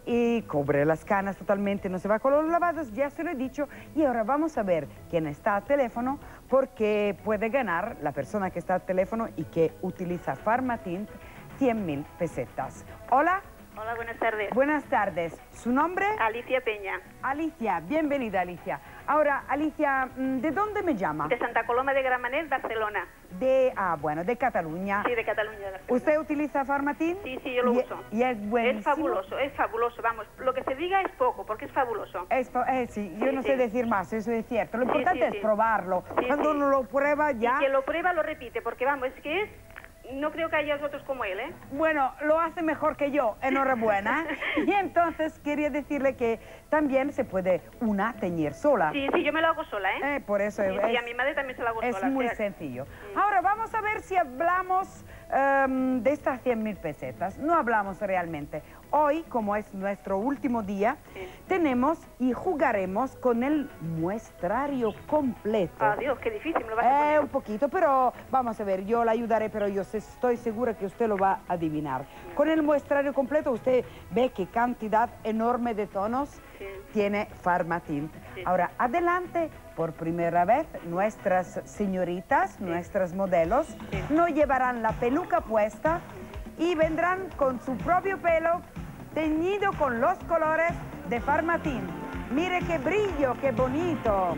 Y cubre las canas totalmente, no se va con los lavados, ya se lo he dicho. Y ahora vamos a ver quién está al teléfono, porque puede ganar la persona que está al teléfono y que utiliza Pharmatint cien mil pesetas. Hola. Hola, buenas tardes. Buenas tardes. ¿Su nombre? Alicia Peña. Alicia, bienvenida Alicia. Ahora, Alicia, ¿de dónde me llama? De Santa Coloma de Gramenet, Barcelona. De, ah, bueno, de Cataluña. Sí, de Cataluña. De ¿Usted utiliza Pharmatint? Sí, sí, yo lo y, uso. Y es buenísimo. Es fabuloso, es fabuloso. Vamos, lo que se diga es poco, porque es fabuloso. Es, eh, sí, yo Sí, no sí. sé decir más, eso es cierto. Lo Sí, importante sí, es sí. probarlo. Sí, Cuando sí. uno lo prueba ya... Y quien lo prueba lo repite, porque vamos, es que es... No creo que haya otros como él, ¿eh? Bueno, lo hace mejor que yo, enhorabuena. Y entonces quería decirle que también se puede una teñir sola. Sí, sí, yo me lo hago sola, ¿eh? Eh, por eso Sí, es, sí, a mi madre también se lo hago es sola. muy o sea, sencillo. Ahora vamos a ver si hablamos em, de estas cien mil pesetas. No hablamos realmente. Hoy, como es nuestro último día, Sí. tenemos y jugaremos con el muestrario completo. Ah, Dios, qué difícil me lo vas a Eh, poner. un poquito, pero vamos a ver, yo la ayudaré, pero yo sé- estoy segura que usted lo va a adivinar. Con el muestrario completo usted ve qué cantidad enorme de tonos Sí. tiene Pharmatint. Sí. Ahora, adelante, por primera vez, nuestras señoritas, nuestras modelos, Sí. no llevarán la peluca puesta y vendrán con su propio pelo teñido con los colores de Pharmatint. Mire qué brillo, qué bonito.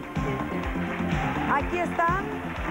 Aquí están.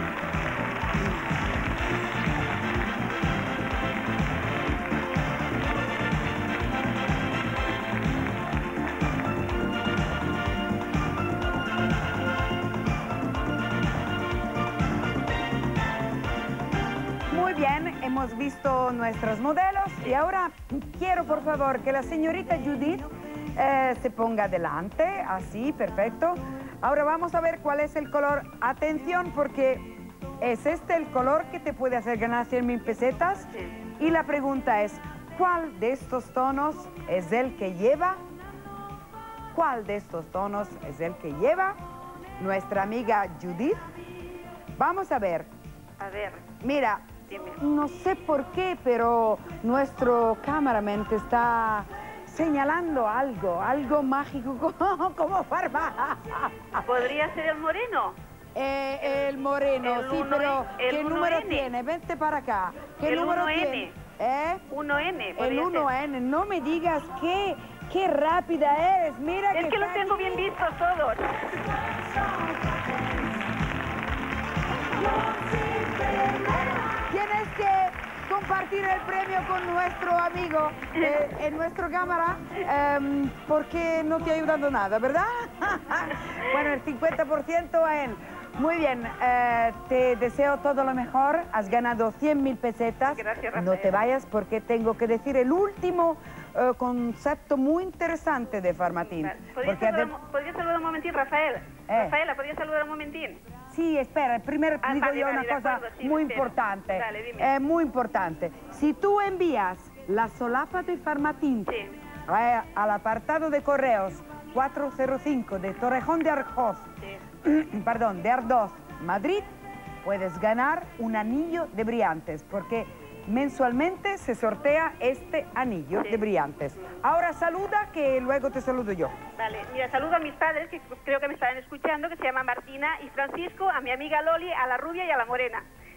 Muy bien, hemos visto nuestros modelos y ahora quiero por favor que la señorita Judith eh, se ponga delante, así, perfecto. Ahora vamos a ver cuál es el color. Atención, porque es este el color que te puede hacer ganar cien mil pesetas. Y la pregunta es, ¿cuál de estos tonos es el que lleva? ¿Cuál de estos tonos es el que lleva nuestra amiga Judith? Vamos a ver. A ver, Mira, dime. no sé por qué, pero nuestro cameraman te está señalando algo, algo mágico como, como farma. ¿Podría ser el moreno? Eh, el moreno, el sí, uno pero el ¿qué uno número ene. tiene? Vente para acá. ¿Qué El número uno ene. tiene? ¿Eh? uno ene. El podría uno ser. ene. No me digas qué, qué rápida eres. Mira Es que los está tengo aquí. bien vistos todos. Tienes que compartir el premio con nuestro amigo eh, en nuestro cámara, em, porque no te ha ayudado nada, ¿verdad? Bueno, el cincuenta por ciento a él. Muy bien, eh, te deseo todo lo mejor. Has ganado cien mil pesetas. Gracias, No te Rafael. vayas porque tengo que decir el último eh, concepto muy interesante de Pharmatint. Vale. ¿Podría Porque saludar, adem- un- ¿podría saludar un momentín, Rafael? Eh. Rafaela, ¿podría saludar un momentín? Sí, espera, primero te Ah, digo vale, yo vale, una de cosa acuerdo, sí, muy me espero. importante. Dale, dime. Eh, muy importante. Si tú envías la solapa de Pharmatint Sí. eh, al apartado de correos cuatrocientos cinco de Torrejón de Ardoz, Sí. perdón, de Ardoz, Madrid, puedes ganar un anillo de brillantes, porque mensualmente se sortea este anillo Sí. de brillantes. Ahora saluda, que luego te saludo yo. Vale, mira, saludo a mis padres, que creo que me estarán escuchando, que se llaman Martina y Francisco, a mi amiga Loli, a la rubia y a la morena.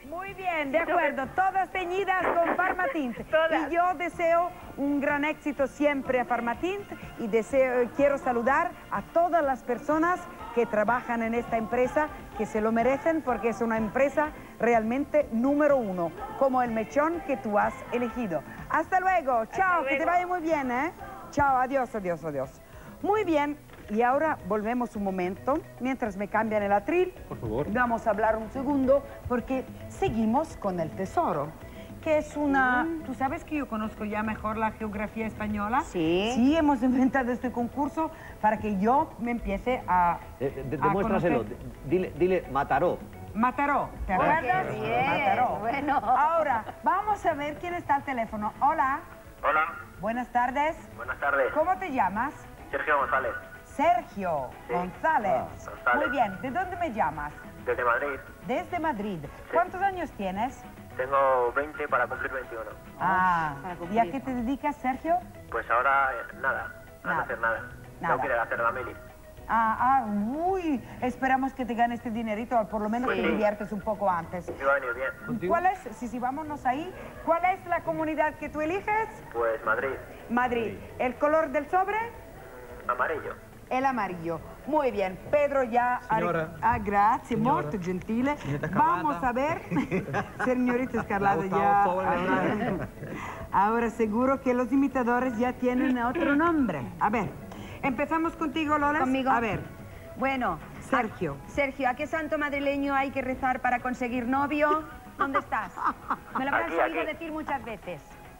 Muy bien, de acuerdo. Todas teñidas con Farmatint. Todas. Y yo deseo un gran éxito siempre a Farmatint y deseo, quiero saludar a todas las personas que trabajan en esta empresa, que se lo merecen porque es una empresa realmente número uno, como el mechón que tú has elegido. Hasta luego. Chao, luego. que te vaya muy bien, ¿eh? Chao, adiós, adiós, adiós. Muy bien. Y ahora volvemos un momento, mientras me cambian el atril. Por favor. Vamos a hablar un segundo, porque seguimos con el tesoro, que es una... ¿Tú sabes que yo conozco ya mejor la geografía española? Sí. Sí, hemos inventado este concurso para que yo me empiece a... Eh, de- a demuéstraselo. conocer. Dile, dile Mataró. Mataró, ¿te Oh, acuerdas? qué bien, Mataró. bueno. Ahora, vamos a ver quién está al teléfono. Hola, Hola, buenas tardes. buenas tardes. ¿Cómo te llamas? Sergio González, Sergio Sí. González. Ah, González. Muy bien, ¿de dónde me llamas? desde Madrid. Desde Madrid. ¿Cuántos años tienes? Tengo veinte para cumplir veintiuno. Ah, para ¿y a cumplir. qué te dedicas, Sergio? Pues ahora eh, nada, a Nada. no hacer nada. Nada. No quiero hacer la mili. Ah, ah, uy, esperamos que te ganes este dinerito, o por lo menos Pues te sí. diviertes un poco antes. Me va a venir bien. ¿Contigo? ¿Cuál es, sí, sí, vámonos ahí, cuál es la comunidad que tú eliges? Pues Madrid, Madrid. ¿El color del sobre? mm, amarillo. El amarillo. Muy bien, Pedro ya... ha- Signora. Ah, grazie, Signora. molto gentile. Signorita Scarlata. Vamos a ver. Señorita Escarlata, Gustavo ya... sobre Ahora, ahora seguro que los imitadores ya tienen otro nombre. A ver, empezamos contigo, Lola. Conmigo. A ver, Bueno, Sergio. a- Sergio, ¿a qué santo madrileño hay que rezar para conseguir novio? ¿Dónde estás? Me lo habrás Aquí, oído aquí. decir muchas veces.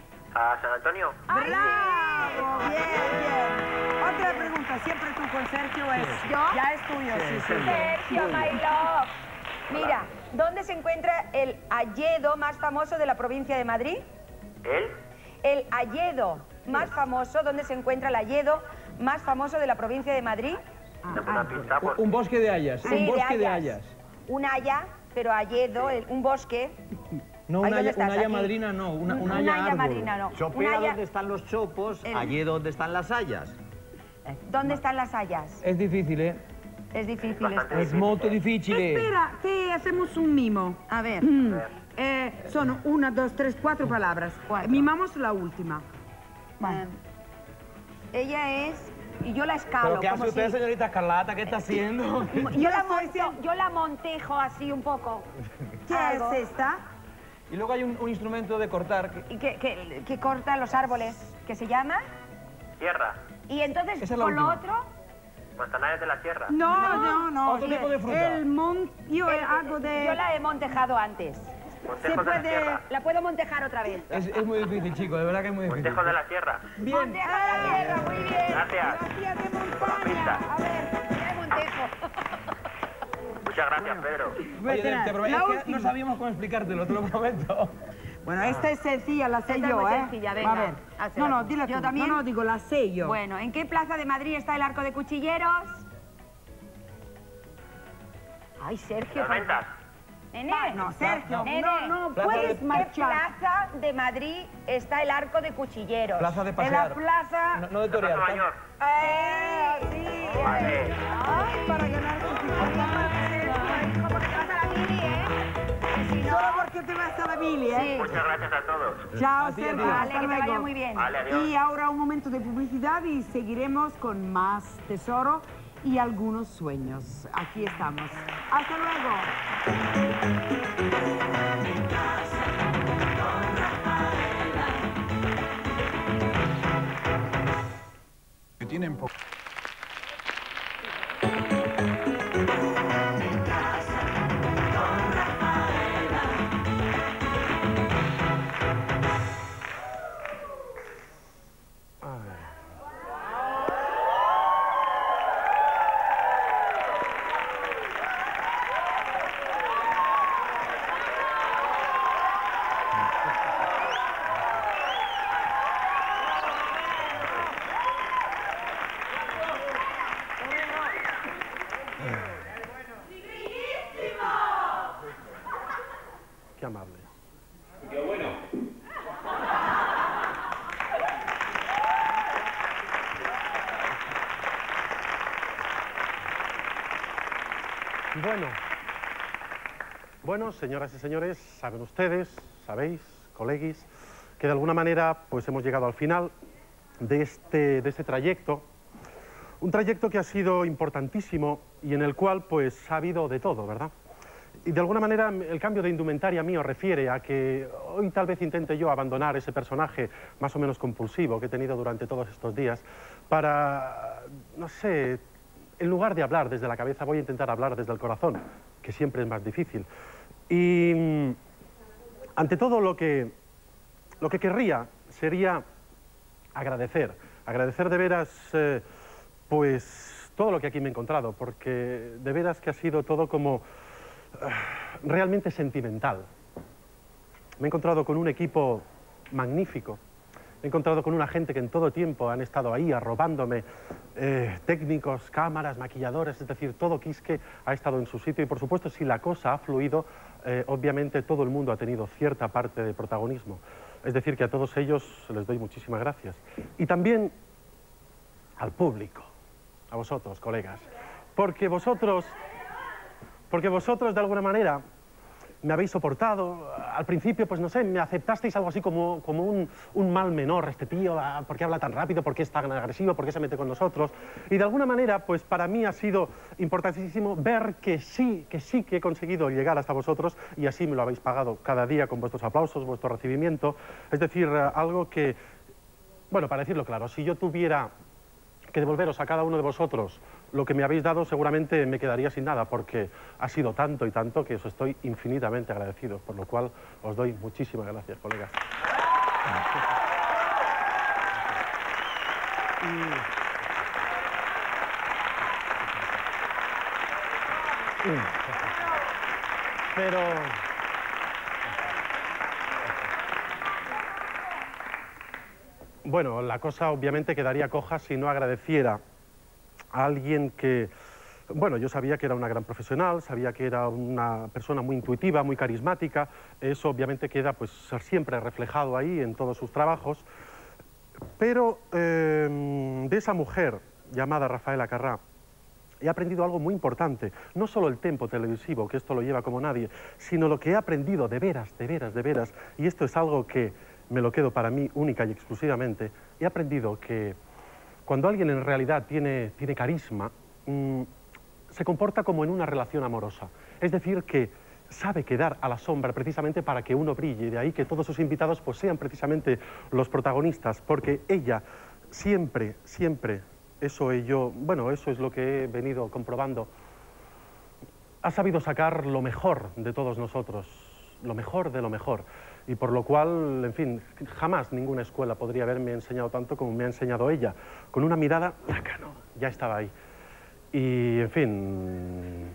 ¿A San Antonio? ¡Ay, ¡Bravo! Bien, bien. Otra pregunta, siempre tú con Sergio es... ¿Yo? Ya es tuyo, sí, sí. Sergio, my love. Mira, ¿dónde se encuentra el hayedo más famoso de la provincia de Madrid? ¿Él? El hayedo más famoso, ¿dónde se encuentra el hayedo más famoso de la provincia de Madrid? Dame una pista, por... Un bosque de hayas. Sí, un bosque de hayas. hayas. Un haya, pero hayedo, el- un bosque. No, Ahí una dónde haya, estás, una haya aquí. madrina, no. Una, Un- una una haya haya árbol. madrina, no. Chopera Una haya- donde están los chopos, El- allí donde están las hayas. ¿Dónde están las hayas? Es difícil, ¿eh? Es difícil Bastante esto. Es molto difficile. Espera, te hacemos un mimo. A ver. Mm. Eh, son una, dos, tres, cuatro palabras. Cuatro. Mimamos la última. eh, ella es... Y yo la escalo. ¿Pero qué hace como usted, si- señorita Escarlata? ¿Qué está haciendo? Yo la, estoy monteo- yo la montejo así un poco. ¿Qué Algo. es esta? Y luego hay un, un instrumento de cortar. que- Y que, que, que corta los árboles, que se llllama. Sierra. Y entonces, Esa es la con lo última. otro, Manzanares de la Sierra. No, no, no. Otro tipo de fruta. El mon... Yo eh, hago de... yo la he montejado antes. Montejos Se de la puede- Sierra. La puedo montejar otra vez. Es, es muy difícil, chico, de verdad que es muy difícil. Montejos de la Sierra. Bien. Monteja de la tierra, muy bien. Gracias. Gracias de Por la montaña. pista. A ver, ya montejo. Muchas gracias, Pedro. Oye, te, te prometo La es que última. no sabíamos cómo explicártelo, te lo prometo. Bueno, esta es sencilla, la sé Esta es yo, muy ¿eh? sencilla, A venga, ver. hazla No, no, tú. dile ¿Yo tú. también? No, no, digo, la sé yo. Bueno, ¿en qué plaza de Madrid está el Arco de Cuchilleros? Ay, Sergio. Las ventas. Nene. No, Sergio, Nene. no, no, Plaza puedes de- ¿En qué marchar. plaza de Madrid está el Arco de Cuchilleros? Plaza de En la pasear. plaza... No, no de La Plaza torear. Mayor. ¡Eh! Sí. Vale. Ay, para ganar tu ¿Cómo te vas a la mili, eh? Que si no... Solo porque te vas a la mili, ¿eh? Sí. Muchas gracias a todos. Chao, A ti, a ti. Sergio, Vale, hasta que te vaya luego. muy bien. Vale, adiós. Y ahora un momento de publicidad y seguiremos con más tesoro y algunos sueños. Aquí estamos. Hasta luego. Que tienen po- Qué amable. Bueno, Bueno, señoras y señores, saben ustedes, sabéis, coleguis, que de alguna manera pues hemos llegado al final de este, de este trayecto. Un trayecto que ha sido importantísimo y en el cual pues ha habido de todo, ¿verdad? Y de alguna manera el cambio de indumentaria mío refiere a que hoy tal vez intente yo abandonar ese personaje más o menos compulsivo que he tenido durante todos estos días para, no sé, en lugar de hablar desde la cabeza voy a intentar hablar desde el corazón, que siempre es más difícil. Y ante todo lo que, lo que querría sería agradecer, agradecer de veras eh, pues todo lo que aquí me he encontrado, porque de veras que ha sido todo como realmente sentimental. Me he encontrado con un equipo magnífico, me he encontrado con una gente que en todo tiempo han estado ahí arrobándome eh, técnicos, cámaras, maquilladores, es decir, todo Quisque ha estado en su sitio y por supuesto si la cosa ha fluido, eh, obviamente todo el mundo ha tenido cierta parte de protagonismo. Es decir, que a todos ellos les doy muchísimas gracias. Y también al público, a vosotros, colegas, porque vosotros... Porque vosotros, de alguna manera, me habéis soportado. Al principio, pues no sé, me aceptasteis algo así como, como un, un mal menor, este tío, ¿por qué habla tan rápido? ¿Por qué es tan agresivo? ¿Por qué se mete con nosotros? Y de alguna manera, pues para mí ha sido importantísimo ver que sí, que sí que he conseguido llegar hasta vosotros y así me lo habéis pagado cada día con vuestros aplausos, vuestro recibimiento. Es decir, algo que, bueno, para decirlo claro, si yo tuviera que devolveros a cada uno de vosotros lo que me habéis dado, seguramente me quedaría sin nada, porque ha sido tanto y tanto que os estoy infinitamente agradecido, por lo cual os doy muchísimas gracias, colegas. Pero... Bueno, la cosa obviamente quedaría coja si no agradeciera a alguien que, bueno, yo sabía que era una gran profesional, sabía que era una persona muy intuitiva, muy carismática, eso obviamente queda pues siempre reflejado ahí en todos sus trabajos, pero eh, de esa mujer llamada Rafaela Carrà he aprendido algo muy importante, no solo el tempo televisivo, que esto lo lleva como nadie, sino lo que he aprendido de veras, de veras, de veras, y esto es algo que me lo quedo para mí única y exclusivamente, he aprendido que cuando alguien en realidad tiene, tiene carisma, mmm, se comporta como en una relación amorosa. Es decir, que sabe quedar a la sombra precisamente para que uno brille, y de ahí que todos sus invitados pues, sean precisamente los protagonistas, porque ella siempre, siempre, eso yo, bueno, eso es lo que he venido comprobando, ha sabido sacar lo mejor de todos nosotros, lo mejor de lo mejor. Y por lo cual, en fin, jamás ninguna escuela podría haberme enseñado tanto como me ha enseñado ella. Con una mirada, lácano, ya estaba ahí. Y, en fin,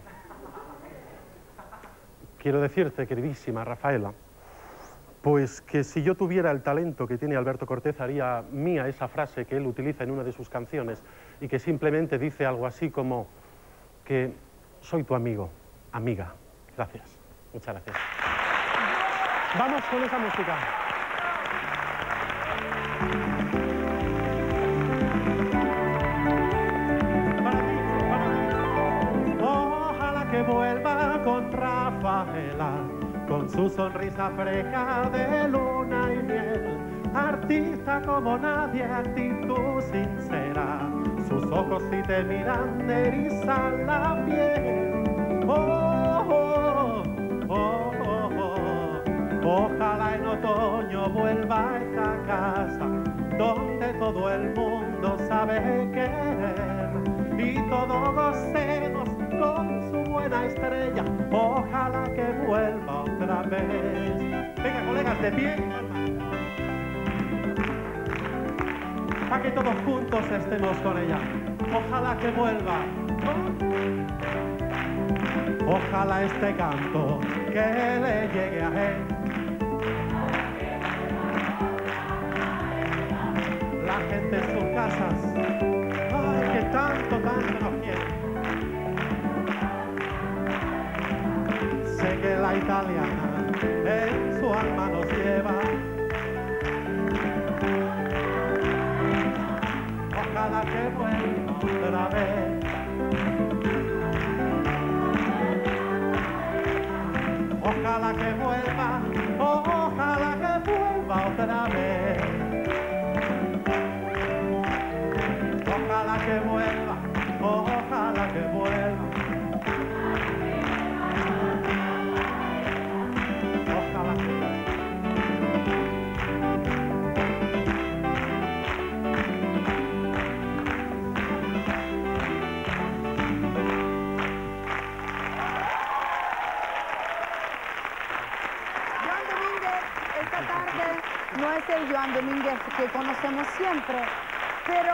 quiero decirte, queridísima Rafaela, pues que si yo tuviera el talento que tiene Alberto Cortés, haría mía esa frase que él utiliza en una de sus canciones y que simplemente dice algo así como que soy tu amigo, amiga. Gracias, muchas gracias. Vamos con esa música. Ojalá que vuelva con Rafaela, con su sonrisa fresca de luna y miel. Artista como nadie, actitud sincera, sus ojos si te miran erizan la piel. Oh, oh, oh, oh, oh. Ojalá en otoño vuelva a esta casa, donde todo el mundo sabe querer y todos gocemos con su buena estrella. Ojalá que vuelva otra vez. Venga, colegas, de pie. Para que todos juntos estemos con ella. Ojalá que vuelva. Ojalá este canto que le llegue a él. La gente en sus casas, ay, que tanto, tanto nos quiere. Sé que la italiana en su alma nos lleva. Ojalá que vuelva otra vez. ojalá que vuelva, ojalá que vuelva otra vez. Ojalá que vuelva, ojalá que vuelva. Ojalá que vuelva. Joan Domínguez, esta tarde no es el Joan Domínguez que conocemos siempre, pero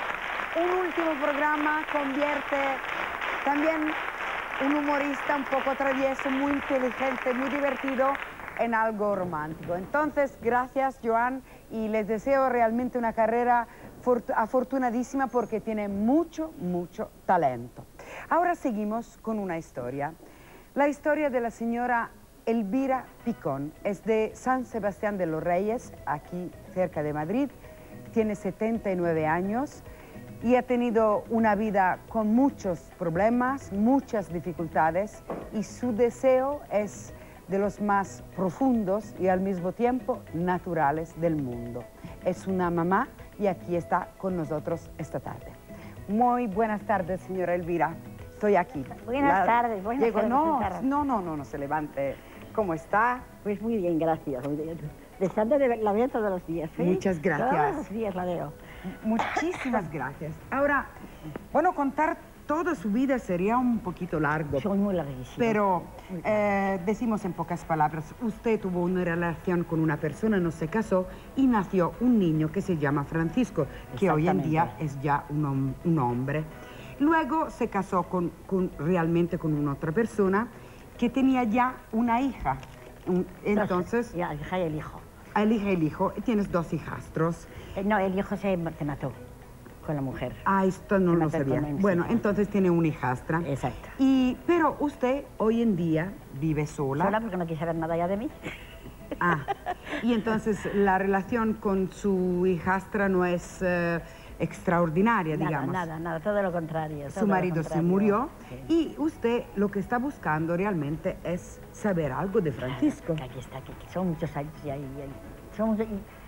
un último programa convierte también un humorista un poco travieso, muy inteligente, muy divertido, en algo romántico. Entonces, gracias, Joan, y les deseo realmente una carrera afortunadísima porque tiene mucho, mucho talento. Ahora seguimos con una historia. La historia de la señora Elvira Picón. Es de San Sebastián de los Reyes, aquí cerca de Madrid. Tiene setenta y nueve años y ha tenido una vida con muchos problemas, muchas dificultades, y su deseo es de los más profundos y al mismo tiempo naturales del mundo. Es una mamá y aquí está con nosotros esta tarde. Muy buenas tardes, señora Elvira. Estoy aquí. Buenas La... tardes, buenas Llego... tardes. No, Sara. no, no, no, no se levante. ¿Cómo está? Pues muy bien, gracias. Muy bien. Deseando de ver, la veo todos los días. ¿sí? Muchas gracias. Todos los días la veo. Muchísimas gracias. Ahora, bueno, contar toda su vida sería un poquito largo. Son muy larguísimos. Pero eh, decimos en pocas palabras, usted tuvo una relación con una persona, no se casó y nació un niño que se llama Francisco, que hoy en día es ya un, hom un hombre. Luego se casó con, con, realmente con una otra persona que tenía ya una hija. Entonces... La hija y el hijo. El hija y el hijo. Tienes dos hijastros. Eh, no, el hijo se, se mató con la mujer. Ah, esto no se lo sabía. Bueno, sí. Entonces tiene una hijastra. Exacto. Y, pero usted hoy en día vive sola. Sola porque no quise ver nada ya de mí. Ah, y entonces la relación con su hijastra no es eh, extraordinaria, nada, digamos. Nada, nada, todo lo contrario. Su marido se murió, sí. Y usted lo que está buscando realmente es saber algo de Francisco. Claro, aquí está, aquí, son muchos años ya. ya, son,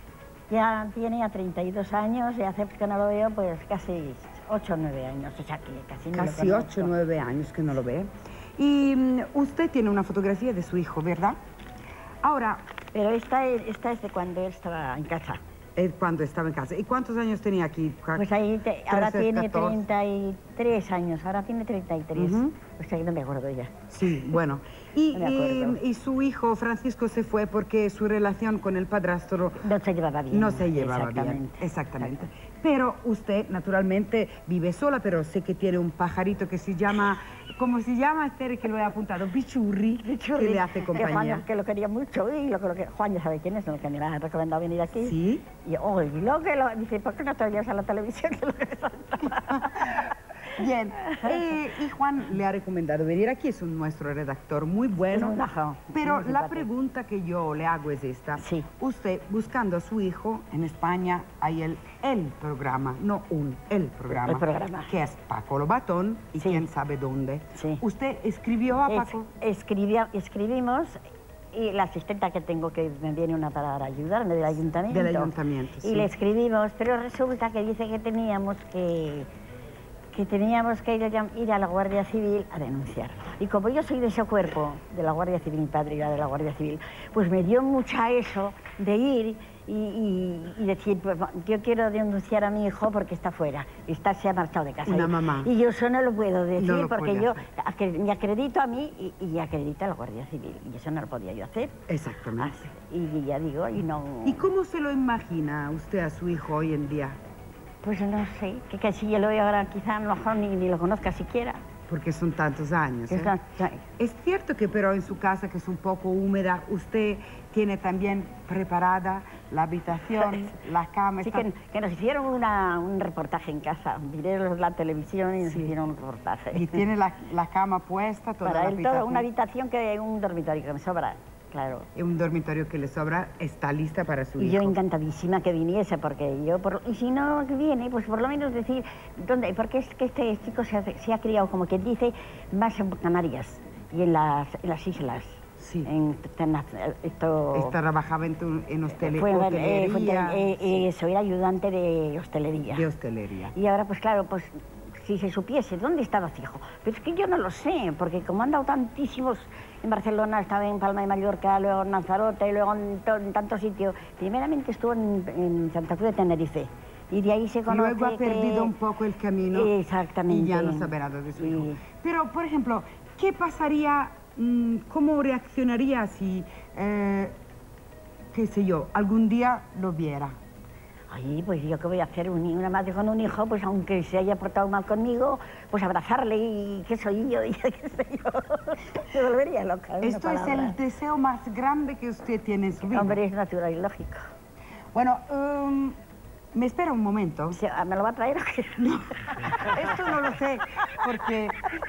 ya tiene ya treinta y dos años y hace que no lo veo pues casi ocho o nueve años, o sea que casi no lo Casi ocho o nueve años que no lo ve. Y um, usted tiene una fotografía de su hijo, ¿verdad? Ahora... Pero esta, esta es de cuando él estaba en casa. Cuando estaba en casa. ¿Y cuántos años tenía aquí? Pues ahí te, ahora tiene treinta y tres años, ahora tiene treinta y tres. Uh-huh. O sea que no me acuerdo ya. Sí, bueno. Y, no y, y su hijo Francisco se fue porque su relación con el padrastro... No se llevaba bien. No se llevaba Exactamente. bien. Exactamente. Pero usted, naturalmente, vive sola, pero sé que tiene un pajarito que se llama... ¿Cómo se llama, Esther, que lo he apuntado? Bichurri, Bichurri, que le hace compañía. Que Juan, que lo quería mucho y lo, lo que Juan ya sabe quién es, el que me ha recomendado venir aquí. Sí. Y, oh, y lo que lo dice, ¿por qué no te oyes a la televisión? Que lo que Bien, eh, y Juan le ha recomendado venir aquí, es un, nuestro redactor muy bueno. Es un bajo, pero la pregunta que yo le hago es esta. Sí. Usted, buscando a su hijo, en España hay el, el programa, no un, el programa. El programa. Que es Paco Lobatón y sí. quién sabe dónde. Sí. ¿Usted escribió a es, Paco? Escribía, escribimos... Y la asistenta que tengo, que me viene una para ayudarme del ayuntamiento. Del ayuntamiento, sí. Y le escribimos, pero resulta que dice que teníamos que... que teníamos que ir a, ir a la Guardia Civil a denunciar. Y como yo soy de ese cuerpo, de la Guardia Civil, mi padre era de la Guardia Civil, pues me dio mucha eso de ir y, y, y decir, pues yo quiero denunciar a mi hijo porque está fuera, y está, se ha marchado de casa. Una y, mamá. Y yo eso no lo puedo decir no lo porque yo hacer. me acredito a mí y, y acredito a la Guardia Civil, y eso no lo podía yo hacer. Exactamente. Así, y ya digo, y no... ¿Y cómo se lo imagina usted a su hijo hoy en día? Pues no sé, que, que si yo lo veo ahora quizá a lo mejor ni, ni lo conozca siquiera. Porque son tantos años. ¿eh? Son, es cierto que pero en su casa, que es un poco húmeda, usted tiene también preparada la habitación, la cama. Sí, está... que, que nos hicieron una, un reportaje en casa. Miré la televisión y nos sí. hicieron un reportaje. Y tiene la, la cama puesta, toda Para la él habitación. todo, una habitación que un dormitorio que me sobra. Claro. Un dormitorio que le sobra está lista para su y hijo. Y yo encantadísima que viniese, porque yo, por, y si no viene, pues por lo menos decir, ¿dónde? Porque es que este chico se ha, se ha criado, como quien dice, más en Canarias y en las, en las islas. Sí. En, en, esto, Esta trabajaba en, tu, en hostele, fue, hostelería. Eh, fue, eh, eh, eso, era ayudante de hostelería. De hostelería. Y ahora, pues claro, pues si se supiese dónde estaba fijo. Pero es que yo no lo sé, porque como han dado tantísimos... En Barcelona, estaba en Palma de Mallorca, luego en Lanzarote, luego en, en tantos sitios. Primeramente estuvo en, en Santa Cruz de Tenerife. Y de ahí se conoce Luego ha perdido que... un poco el camino. Exactamente. Y ya no sabrá de su hijo. Sí. Pero, por ejemplo, ¿qué pasaría, mmm, cómo reaccionaría si, eh, qué sé yo, algún día lo viera? Ay, pues yo qué voy a hacer, un, una madre con un hijo, pues aunque se haya portado mal conmigo, pues abrazarle y qué soy yo, y qué sé yo. Me volvería loca. Esto es el deseo más grande que usted tiene en su vida. Hombre, es natural y lógico. Bueno, um, me espera un momento. ¿Me lo va a traer o qué? No, esto no lo sé, porque...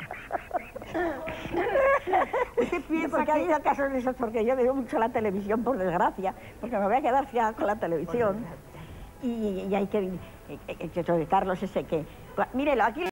¿Usted piensa porque que...? ha habido casos de esos, porque yo veo mucho la televisión, por desgracia, porque me voy a quedar fiada con la televisión. Y, y hay que... Eh, eh, Carlos ese que... Mírelo, aquí...